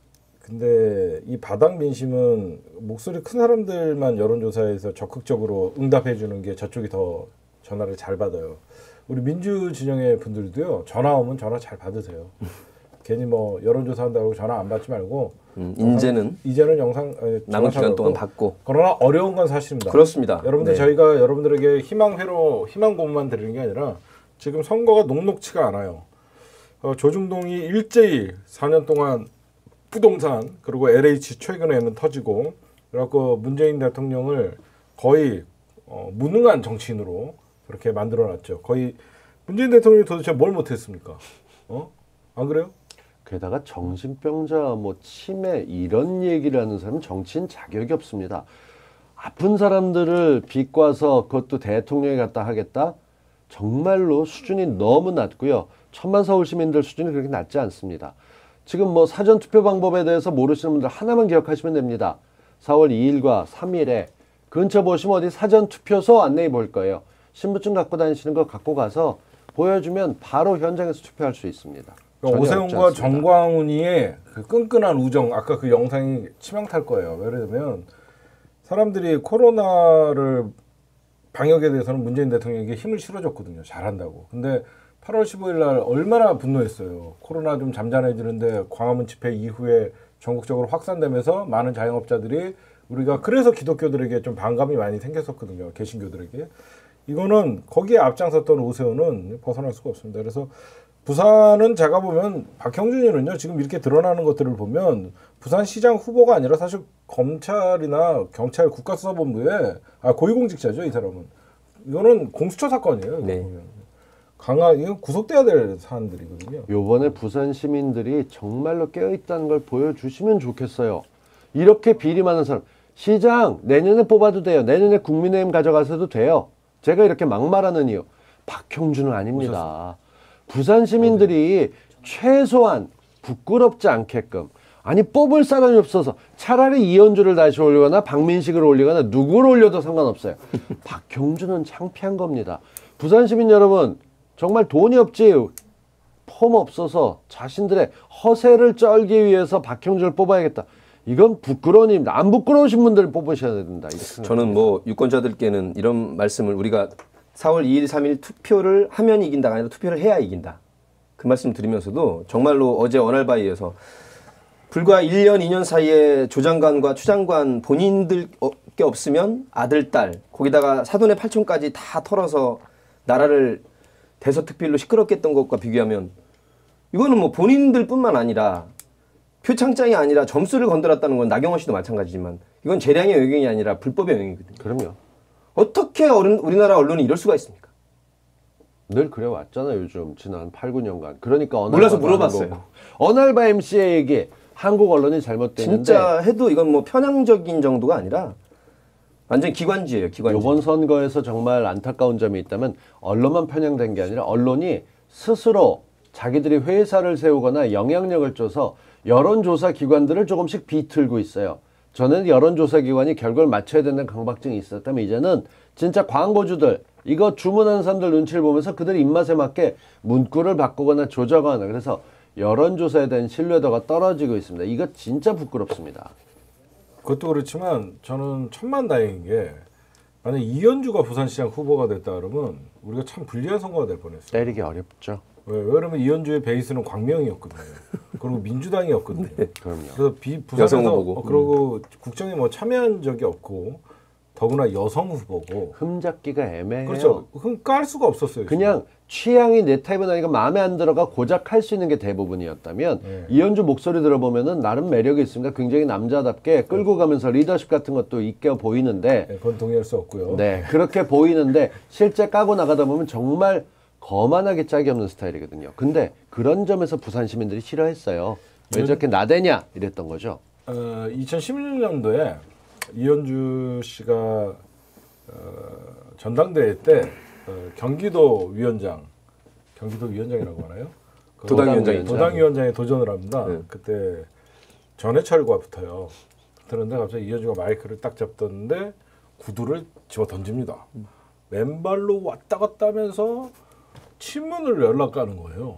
근데 이 바닥 민심은 목소리 큰 사람들만 여론조사에서 적극적으로 응답해 주는 게 저쪽이 더 전화를 잘 받아요. 우리 민주 진영의 분들도요. 전화 오면 전화 잘 받으세요. 괜히 뭐 여론조사 한다고 전화 안 받지 말고 이제는 영상 남은 기간 동안 받고. 그러나 어려운 건 사실입니다. 그렇습니다. 여러분들 네. 저희가 여러분들에게 희망 고문만 드리는 게 아니라 지금 선거가 녹록치가 않아요. 조중동이 일제히 4년 동안 부동산 그리고 LH 최근에는 터지고 그래갖고 문재인 대통령을 거의 무능한 정치인으로 그렇게 만들어놨죠. 거의 문재인 대통령이 도대체 뭘 못했습니까? 안 그래요? 게다가 정신병자, 뭐 치매 이런 얘기를 하는 사람은 정치인 자격이 없습니다. 아픈 사람들을 비꼬아서 그것도 대통령이 갖다 하겠다? 정말로 수준이 너무 낮고요. 천만 서울 시민들 수준이 그렇게 낮지 않습니다. 지금 뭐 사전투표 방법에 대해서 모르시는 분들 하나만 기억하시면 됩니다. 4월 2일과 3일에 근처 보시면 어디 사전투표소 안내해 볼 거예요. 신분증 갖고 다니시는 거 갖고 가서 보여주면 바로 현장에서 투표할 수 있습니다. 그러니까 오세훈과 정광훈이의 그 끈끈한 우정, 아까 그 영상이 치명탈 거예요. 왜냐면 사람들이 코로나를 방역에 대해서는 문재인 대통령에게 힘을 실어줬거든요. 잘한다고. 근데 8월 15일 날 얼마나 분노했어요. 코로나 좀 잠잠해지는데 광화문 집회 이후에 전국적으로 확산되면서 많은 자영업자들이 우리가 그래서 기독교들에게 좀 반감이 많이 생겼었거든요. 개신교들에게. 이거는 거기에 앞장섰던 오세훈은 벗어날 수가 없습니다. 그래서 부산은 제가 보면 박형준이는요. 지금 이렇게 드러나는 것들을 보면 부산시장 후보가 아니라 사실 검찰이나 경찰 국가수사본부의 고위공직자죠. 이 사람은. 이거는 공수처 사건이에요. 네. 이건 구속돼야 될 사안들이거든요. 요번에 부산 시민들이 정말로 깨어있다는 걸 보여주시면 좋겠어요. 이렇게 비리 많은 사람, 시장 내년에 뽑아도 돼요. 내년에 국민의힘 가져가서도 돼요. 제가 이렇게 막말하는 이유, 박형준은 아닙니다. 오셨습니다. 부산 시민들이 최소한 부끄럽지 않게끔, 아니 뽑을 사람이 없어서 차라리 이현주를 다시 올리거나 박민식을 올리거나 누구를 올려도 상관없어요. 박형준은 창피한 겁니다. 부산 시민 여러분, 정말 돈이 없지 폼 없어서 자신들의 허세를 쩔기 위해서 박형준을 뽑아야겠다. 이건 부끄러운 일입니다. 안 부끄러우신 분들 뽑으셔야 된다. 저는 뭐 유권자들께는 이런 말씀을, 우리가 4월 2일, 3일 투표를 하면 이긴다가 아니라 투표를 해야 이긴다. 그 말씀 드리면서도 정말로 어제 어날바이에서 불과 1년, 2년 사이에 조장관과 추장관 본인들께 없으면 아들, 딸, 거기다가 사돈의 8촌까지 다 털어서 나라를 대서특필로 시끄럽게 했던 것과 비교하면 이거는 뭐 본인들뿐만 아니라 표창장이 아니라 점수를 건드렸다는 건 나경원 씨도 마찬가지지만 이건 재량의 영역이 아니라 불법의 영역이거든요. 그럼요. 어떻게 우리나라 언론이 이럴 수가 있습니까? 늘 그래왔잖아요. 요즘 지난 8, 9년간. 그러니까 몰라서 물어봤어요. 어날바 MC의 얘기, 한국 언론이 잘못됐는데 진짜 해도 이건 뭐 편향적인 정도가 아니라 완전 기관지예요. 기관지. 이번 선거에서 정말 안타까운 점이 있다면 언론만 편향된 게 아니라 언론이 스스로 자기들이 회사를 세우거나 영향력을 줘서 여론조사 기관들을 조금씩 비틀고 있어요. 저는 여론조사 기관이 결과를 맞춰야 된다는 강박증이 있었다면 이제는 진짜 광고주들, 이거 주문하는 사람들 눈치를 보면서 그들 입맛에 맞게 문구를 바꾸거나 조작하거나, 그래서 여론조사에 대한 신뢰도가 떨어지고 있습니다. 이거 진짜 부끄럽습니다. 그것도 그렇지만 저는 천만다행인 게 만약 이현주가 부산시장 후보가 됐다 그러면 우리가 참 불리한 선거가 될 뻔했어요. 때리기 어렵죠. 왜 그러면 이현주의 베이스는 광명이었거든요. 그리고 민주당이었거든요. 그럼요. 그래서 부산에서 여성 후보고. 그리고 국정에 뭐 참여한 적이 없고 더구나 여성 후보고. 흠잡기가 애매해요. 그렇죠. 깔 수가 없었어요. 그냥 취향이 내 타입은 아니니까 마음에 안 들어가 고작 할 수 있는 게 대부분이었다면 네. 이현주 목소리 들어보면은 나름 매력이 있으니까 굉장히 남자답게 끌고 가면서 리더십 같은 것도 있게 보이는데 네, 그건 동의할 수 없고요. 네, 그렇게 보이는데 실제 까고 나가다 보면 정말 거만하게 짝이 없는 스타일이거든요. 근데 그런 점에서 부산 시민들이 싫어했어요. 왜 저렇게 나대냐 이랬던 거죠. 2016년도에 이현주 씨가 전당대회 때 경기도 위원장이라고 하나요? 그 도당위원장에 도전을 합니다. 네. 그때 전해철과 붙어요. 붙었는데 갑자기 이현주가 마이크를 딱 잡던데 구두를 집어 던집니다. 맨발로 왔다 갔다 하면서 친문을 연락가는 거예요.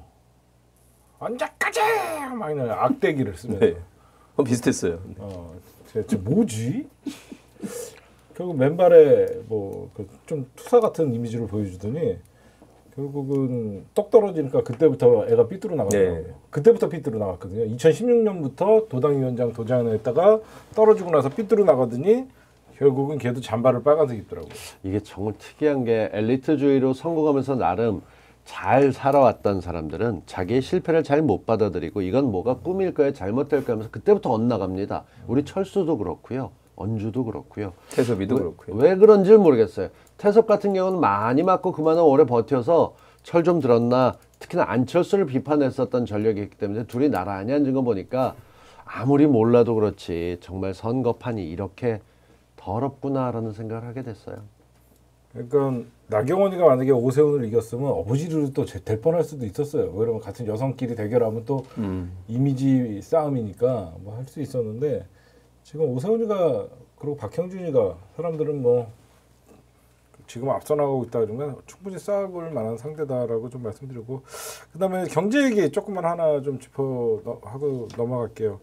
언제까지 막 이런 악대기를 쓰면서. 네. 비슷했어요. 대체 뭐지? 결국 맨발에 뭐 좀 투사 같은 이미지를 보여주더니 결국은 똑 떨어지니까 그때부터 애가 삐뚤어 나가더라고요. 네. 그때부터 삐뚤어 나갔거든요. 2016년부터 도당위원장 도전을 했다가 떨어지고 나서 삐뚤어 나가더니 결국은 걔도 잠바를 빨간색 입더라고요. 이게 정말 특이한 게 엘리트주의로 성공하면서 나름 잘 살아왔던 사람들은 자기의 실패를 잘 못 받아들이고 이건 뭐가 꿈일 거야 잘못될 거야 하면서 그때부터 엇나갑니다. 우리 철수도 그렇고요. 언주도 그렇고요. 태섭이도 그렇고요. 왜 그런지 모르겠어요. 태섭 같은 경우는 많이 맞고 그만한 오래 버텨서 철 좀 들었나 특히나 안철수를 비판했었던 전력이 있기 때문에 둘이 나란히 앉은 거 보니까 아무리 몰라도 그렇지 정말 선거판이 이렇게 더럽구나라는 생각을 하게 됐어요. 그러니까 나경원이가 만약에 오세훈을 이겼으면 어부지리로 또 될 뻔할 수도 있었어요. 왜냐면 같은 여성끼리 대결하면 또 이미지 싸움이니까 뭐 할 수 있었는데 지금 오세훈이가 그리고 박형준이가 사람들은 뭐 지금 앞서 나가고 있다 그러면 충분히 싸워볼 만한 상대다라고 좀 말씀드리고 그다음에 경제 얘기 조금만 하나 좀 짚어하고 넘어갈게요.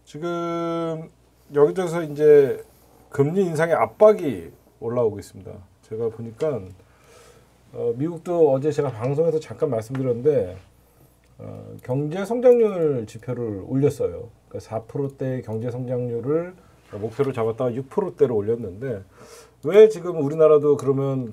지금 여기저기서 이제 금리 인상의 압박이 올라오고 있습니다. 제가 보니까 미국도 어제 제가 방송에서 잠깐 말씀드렸는데 경제 성장률 지표를 올렸어요. 그러니까 4%대의 경제 성장률을 목표로 잡았다가 6%대로 올렸는데 왜 지금 우리나라도 그러면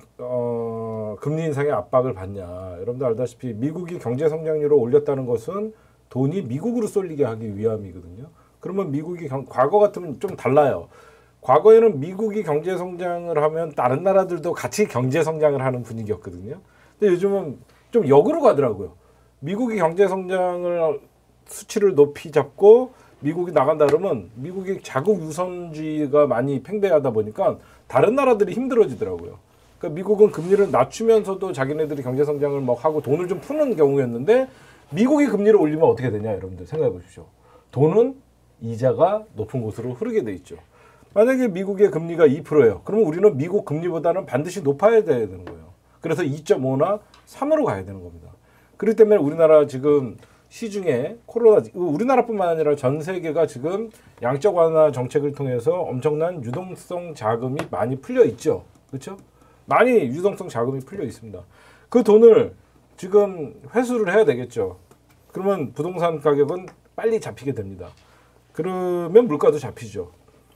금리 인상의 압박을 받냐? 여러분들 알다시피 미국이 경제 성장률을 올렸다는 것은 돈이 미국으로 쏠리게 하기 위함이거든요. 그러면 미국이 과거 같으면 좀 달라요. 과거에는 미국이 경제 성장을 하면 다른 나라들도 같이 경제 성장을 하는 분위기였거든요. 근데 요즘은 좀 역으로 가더라고요. 미국이 경제 성장을 수치를 높이 잡고 미국이 나간다 그러면 미국이 자국 우선주의가 많이 팽배하다 보니까 다른 나라들이 힘들어지더라고요. 그러니까 미국은 금리를 낮추면서도 자기네들이 경제 성장을 막 하고 돈을 좀 푸는 경우였는데 미국이 금리를 올리면 어떻게 되냐 여러분들 생각해 보십시오. 돈은 이자가 높은 곳으로 흐르게 돼 있죠. 만약에 미국의 금리가 2%예요. 그러면 우리는 미국 금리보다는 반드시 높아야 되는 거예요. 그래서 2.5나 3으로 가야 되는 겁니다. 그렇기 때문에 우리나라 지금 시중에 우리나라뿐만 아니라 전 세계가 지금 양적 완화 정책을 통해서 엄청난 유동성 자금이 많이 풀려 있죠. 그렇죠? 많이 유동성 자금이 풀려 있습니다. 그 돈을 지금 회수를 해야 되겠죠. 그러면 부동산 가격은 빨리 잡히게 됩니다. 그러면 물가도 잡히죠.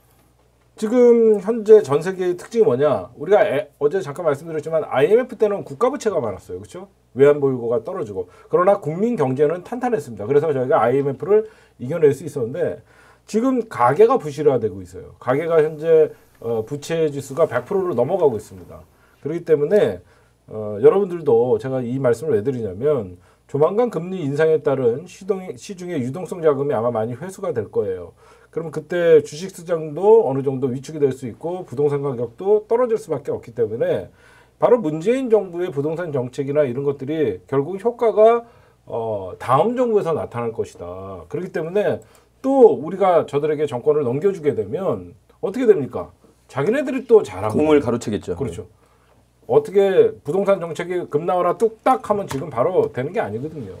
지금 현재 전 세계의 특징이 뭐냐? 우리가 어제 잠깐 말씀드렸지만 IMF 때는 국가 부채가 많았어요. 그렇죠? 외환 보유고가 떨어지고. 그러나 국민 경제는 탄탄했습니다. 그래서 저희가 IMF를 이겨낼 수 있었는데 지금 가계가 부실화되고 있어요. 가계가 현재 부채 지수가 100%를 넘어가고 있습니다. 그렇기 때문에 여러분들도 제가 이 말씀을 왜 드리냐면 조만간 금리 인상에 따른 시중의 유동성 자금이 아마 많이 회수가 될 거예요. 그럼 그때 주식시장도 어느 정도 위축이 될 수 있고 부동산 가격도 떨어질 수밖에 없기 때문에 바로 문재인 정부의 부동산 정책이나 이런 것들이 결국 효과가 다음 정부에서 나타날 것이다. 그렇기 때문에 또 우리가 저들에게 정권을 넘겨주게 되면 어떻게 됩니까? 자기네들이 또 잘하고 공을 가로채겠죠. 그렇죠. 어떻게 부동산 정책이 급 나와라 뚝딱 하면 지금 바로 되는 게 아니거든요.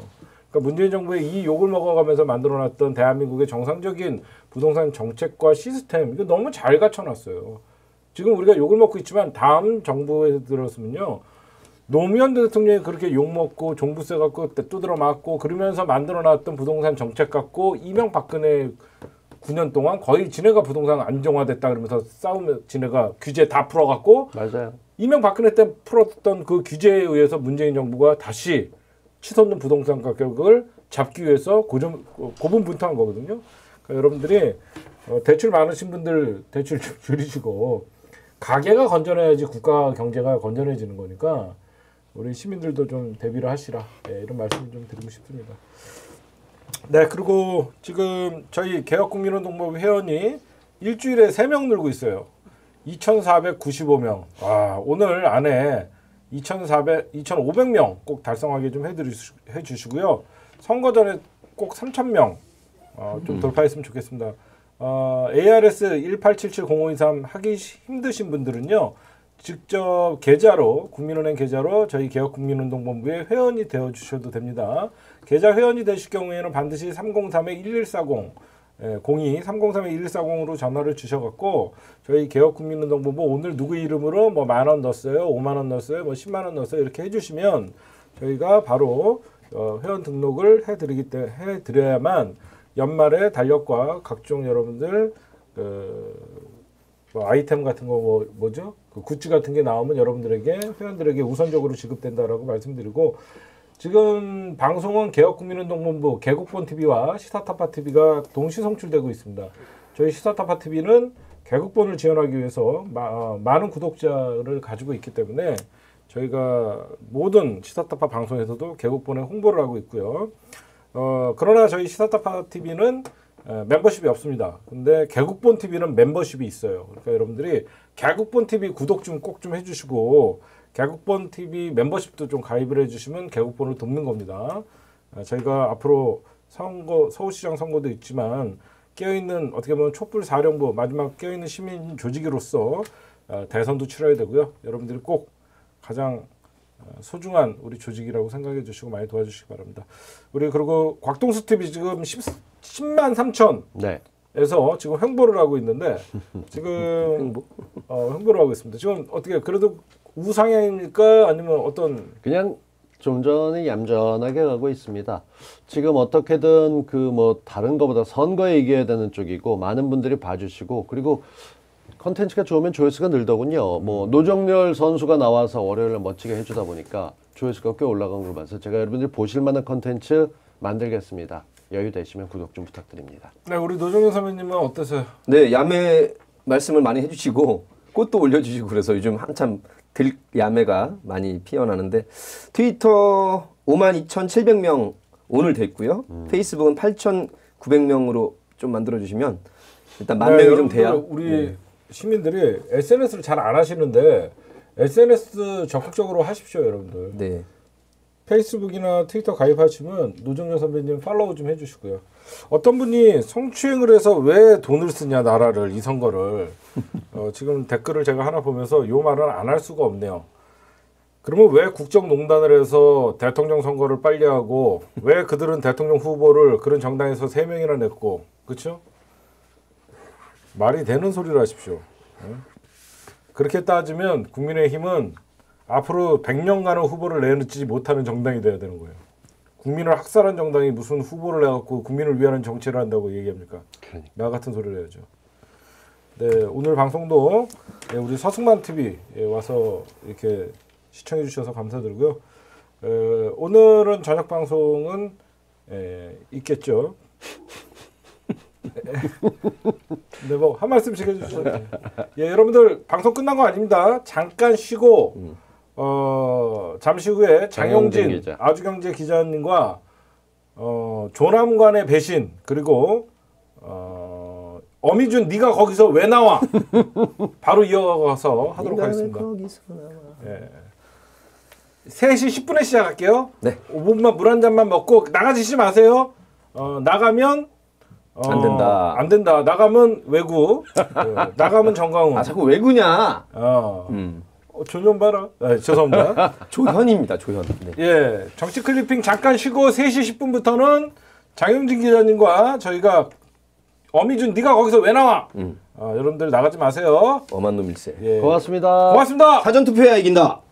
그러니까 문재인 정부의 이 욕을 먹어가면서 만들어놨던 대한민국의 정상적인 부동산 정책과 시스템 이거 너무 잘 갖춰놨어요. 지금 우리가 욕을 먹고 있지만 다음 정부에 들었으면요. 노무현 대통령이 그렇게 욕먹고 종부세 갖고 두드러 맞고 그러면서 만들어놨던 부동산 정책 갖고 이명박근혜 9년 동안 거의 지네가 부동산 안정화됐다 그러면서 싸우면 지네가 규제 다 풀어갖고 맞아요. 이명박근혜 때 풀었던 그 규제에 의해서 문재인 정부가 다시 치솟는 부동산 가격을 잡기 위해서 고분분투한 거거든요. 그러니까 여러분들이 대출 많으신 분들 대출 좀 줄이시고 가게가 건전해야지 국가 경제가 건전해지는 거니까 우리 시민들도 좀 대비를 하시라. 네, 이런 말씀을 좀 드리고 싶습니다. 네, 그리고 지금 저희 개혁국민운동법 회원이 일주일에 3명 늘고 있어요. 2,495명. 와, 오늘 안에 2,500명 꼭 달성하게 좀 해주시고요. 선거 전에 꼭 3,000명 좀 돌파했으면 좋겠습니다. ARS 1877053 하기 힘드신 분들은요. 직접 계좌로 국민은행 계좌로 저희 개혁국민운동본부의 회원이 되어주셔도 됩니다. 계좌 회원이 되실 경우에는 반드시 303-1140 02-303-1140으로 전화를 주셔갖고 저희 개혁국민운동본부 오늘 누구 이름으로 뭐 10,000원 넣었어요, 50,000원 넣었어요, 뭐 100,000원 넣었어요 이렇게 해주시면 저희가 바로 회원 등록을 해드려야만 연말에 달력과 각종 여러분들 뭐 아이템 같은 거 뭐죠? 그 굿즈 같은 게 나오면 여러분들에게 회원들에게 우선적으로 지급된다라고 말씀드리고 지금 방송은 개혁국민운동본부 개국본TV와 시사타파TV가 동시 송출되고 있습니다. 저희 시사타파TV는 개국본을 지원하기 위해서 많은 구독자를 가지고 있기 때문에 저희가 모든 시사타파 방송에서도 개국본에 홍보를 하고 있고요. 그러나 저희 시사타파TV는 멤버십이 없습니다. 근데 개국본TV는 멤버십이 있어요. 그러니까 여러분들이 개국본TV 구독 좀 꼭 좀 해주시고 개국본TV 멤버십도 좀 가입을 해주시면 개국본을 돕는 겁니다. 저희가 앞으로 서울시장 선거도 있지만 깨어있는 어떻게 보면 촛불 사령부 마지막 깨어있는 시민 조직으로서 대선도 치러야 되고요. 여러분들이 꼭 가장 소중한 우리 조직이라고 생각해 주시고 많이 도와주시기 바랍니다. 우리 그리고 곽동수 TV 지금 10만 3천 네. 에서 지금 횡보를 하고 있는데 지금 횡보를 하고 있습니다. 지금 어떻게 그래도 우상향입니까? 아니면 어떤 그냥 좀 전에 얌전하게 가고 있습니다. 지금 어떻게든 그 뭐 다른 거보다 선거에 이겨야 되는 쪽이고 많은 분들이 봐주시고 그리고 컨텐츠가 좋으면 조회수가 늘더군요. 뭐 노정열 선수가 나와서 월요일에 멋지게 해주다 보니까 조회수가 꽤 올라간 걸 봐서 제가 여러분들이 보실 만한 컨텐츠 만들겠습니다. 여유 되시면 구독 좀 부탁드립니다. 네, 우리 노정현 선배님은 어떠세요? 네, 야매 말씀을 많이 해주시고 꽃도 올려주시고 그래서 요즘 한참 야매가 많이 피어나는데 트위터 52,700명 오늘 됐고요. 페이스북은 8,900명으로 좀 만들어주시면 일단 10,000명이 좀 돼야 우리 시민들이 SNS를 잘 안 하시는데 SNS 적극적으로 하십시오, 여러분들. 네. 페이스북이나 트위터 가입하시면 노정열 선배님 팔로우 좀 해주시고요. 어떤 분이 성추행을 해서 왜 돈을 쓰냐 나라를 이 선거를 지금 댓글을 제가 하나 보면서 요 말은 안 할 수가 없네요. 그러면 왜 국정농단을 해서 대통령 선거를 빨리 하고 왜 그들은 대통령 후보를 그런 정당에서 3명이나 냈고 그렇죠? 말이 되는 소리를 하십시오. 그렇게 따지면 국민의힘은 앞으로 100년간의 후보를 내놓지 못하는 정당이 돼야 되는 거예요. 국민을 학살한 정당이 무슨 후보를 내갖고 국민을 위하는 정치를 한다고 얘기합니까? 그러니까. 나 같은 소리를 해야죠. 네, 오늘 방송도 우리 서승만 TV에 와서 이렇게 시청해 주셔서 감사드리고요. 오늘은 저녁 방송은 있겠죠. 네, 뭐 한 말씀씩 해주시죠. 예, 여러분들 방송 끝난 거 아닙니다. 잠깐 쉬고 잠시 후에 장용진 기자. 아주경제 기자님과 조남관의 배신 그리고 어미준 네가 거기서 왜 나와? 바로 이어가서 하도록 하겠습니다. 예. 3시 10분에 시작할게요. 네. 5분만 물 한 잔만 먹고 나가시지 마세요. 나가면 안 된다. 안 된다. 나가면 외구. 나가면 정강훈. 아 자꾸 왜구냐? 조좀 봐라. 죄송합니다. 조현입니다. 조현. 네. 예, 정치 클리핑 잠깐 쉬고 3시 10분부터는 장영진 기자님과 저희가 어미준 네가 거기서 왜 나와? 여러분들 나가지 마세요. 엄한 놈일세. 예. 고맙습니다. 고맙습니다. 사전투표해야 이긴다.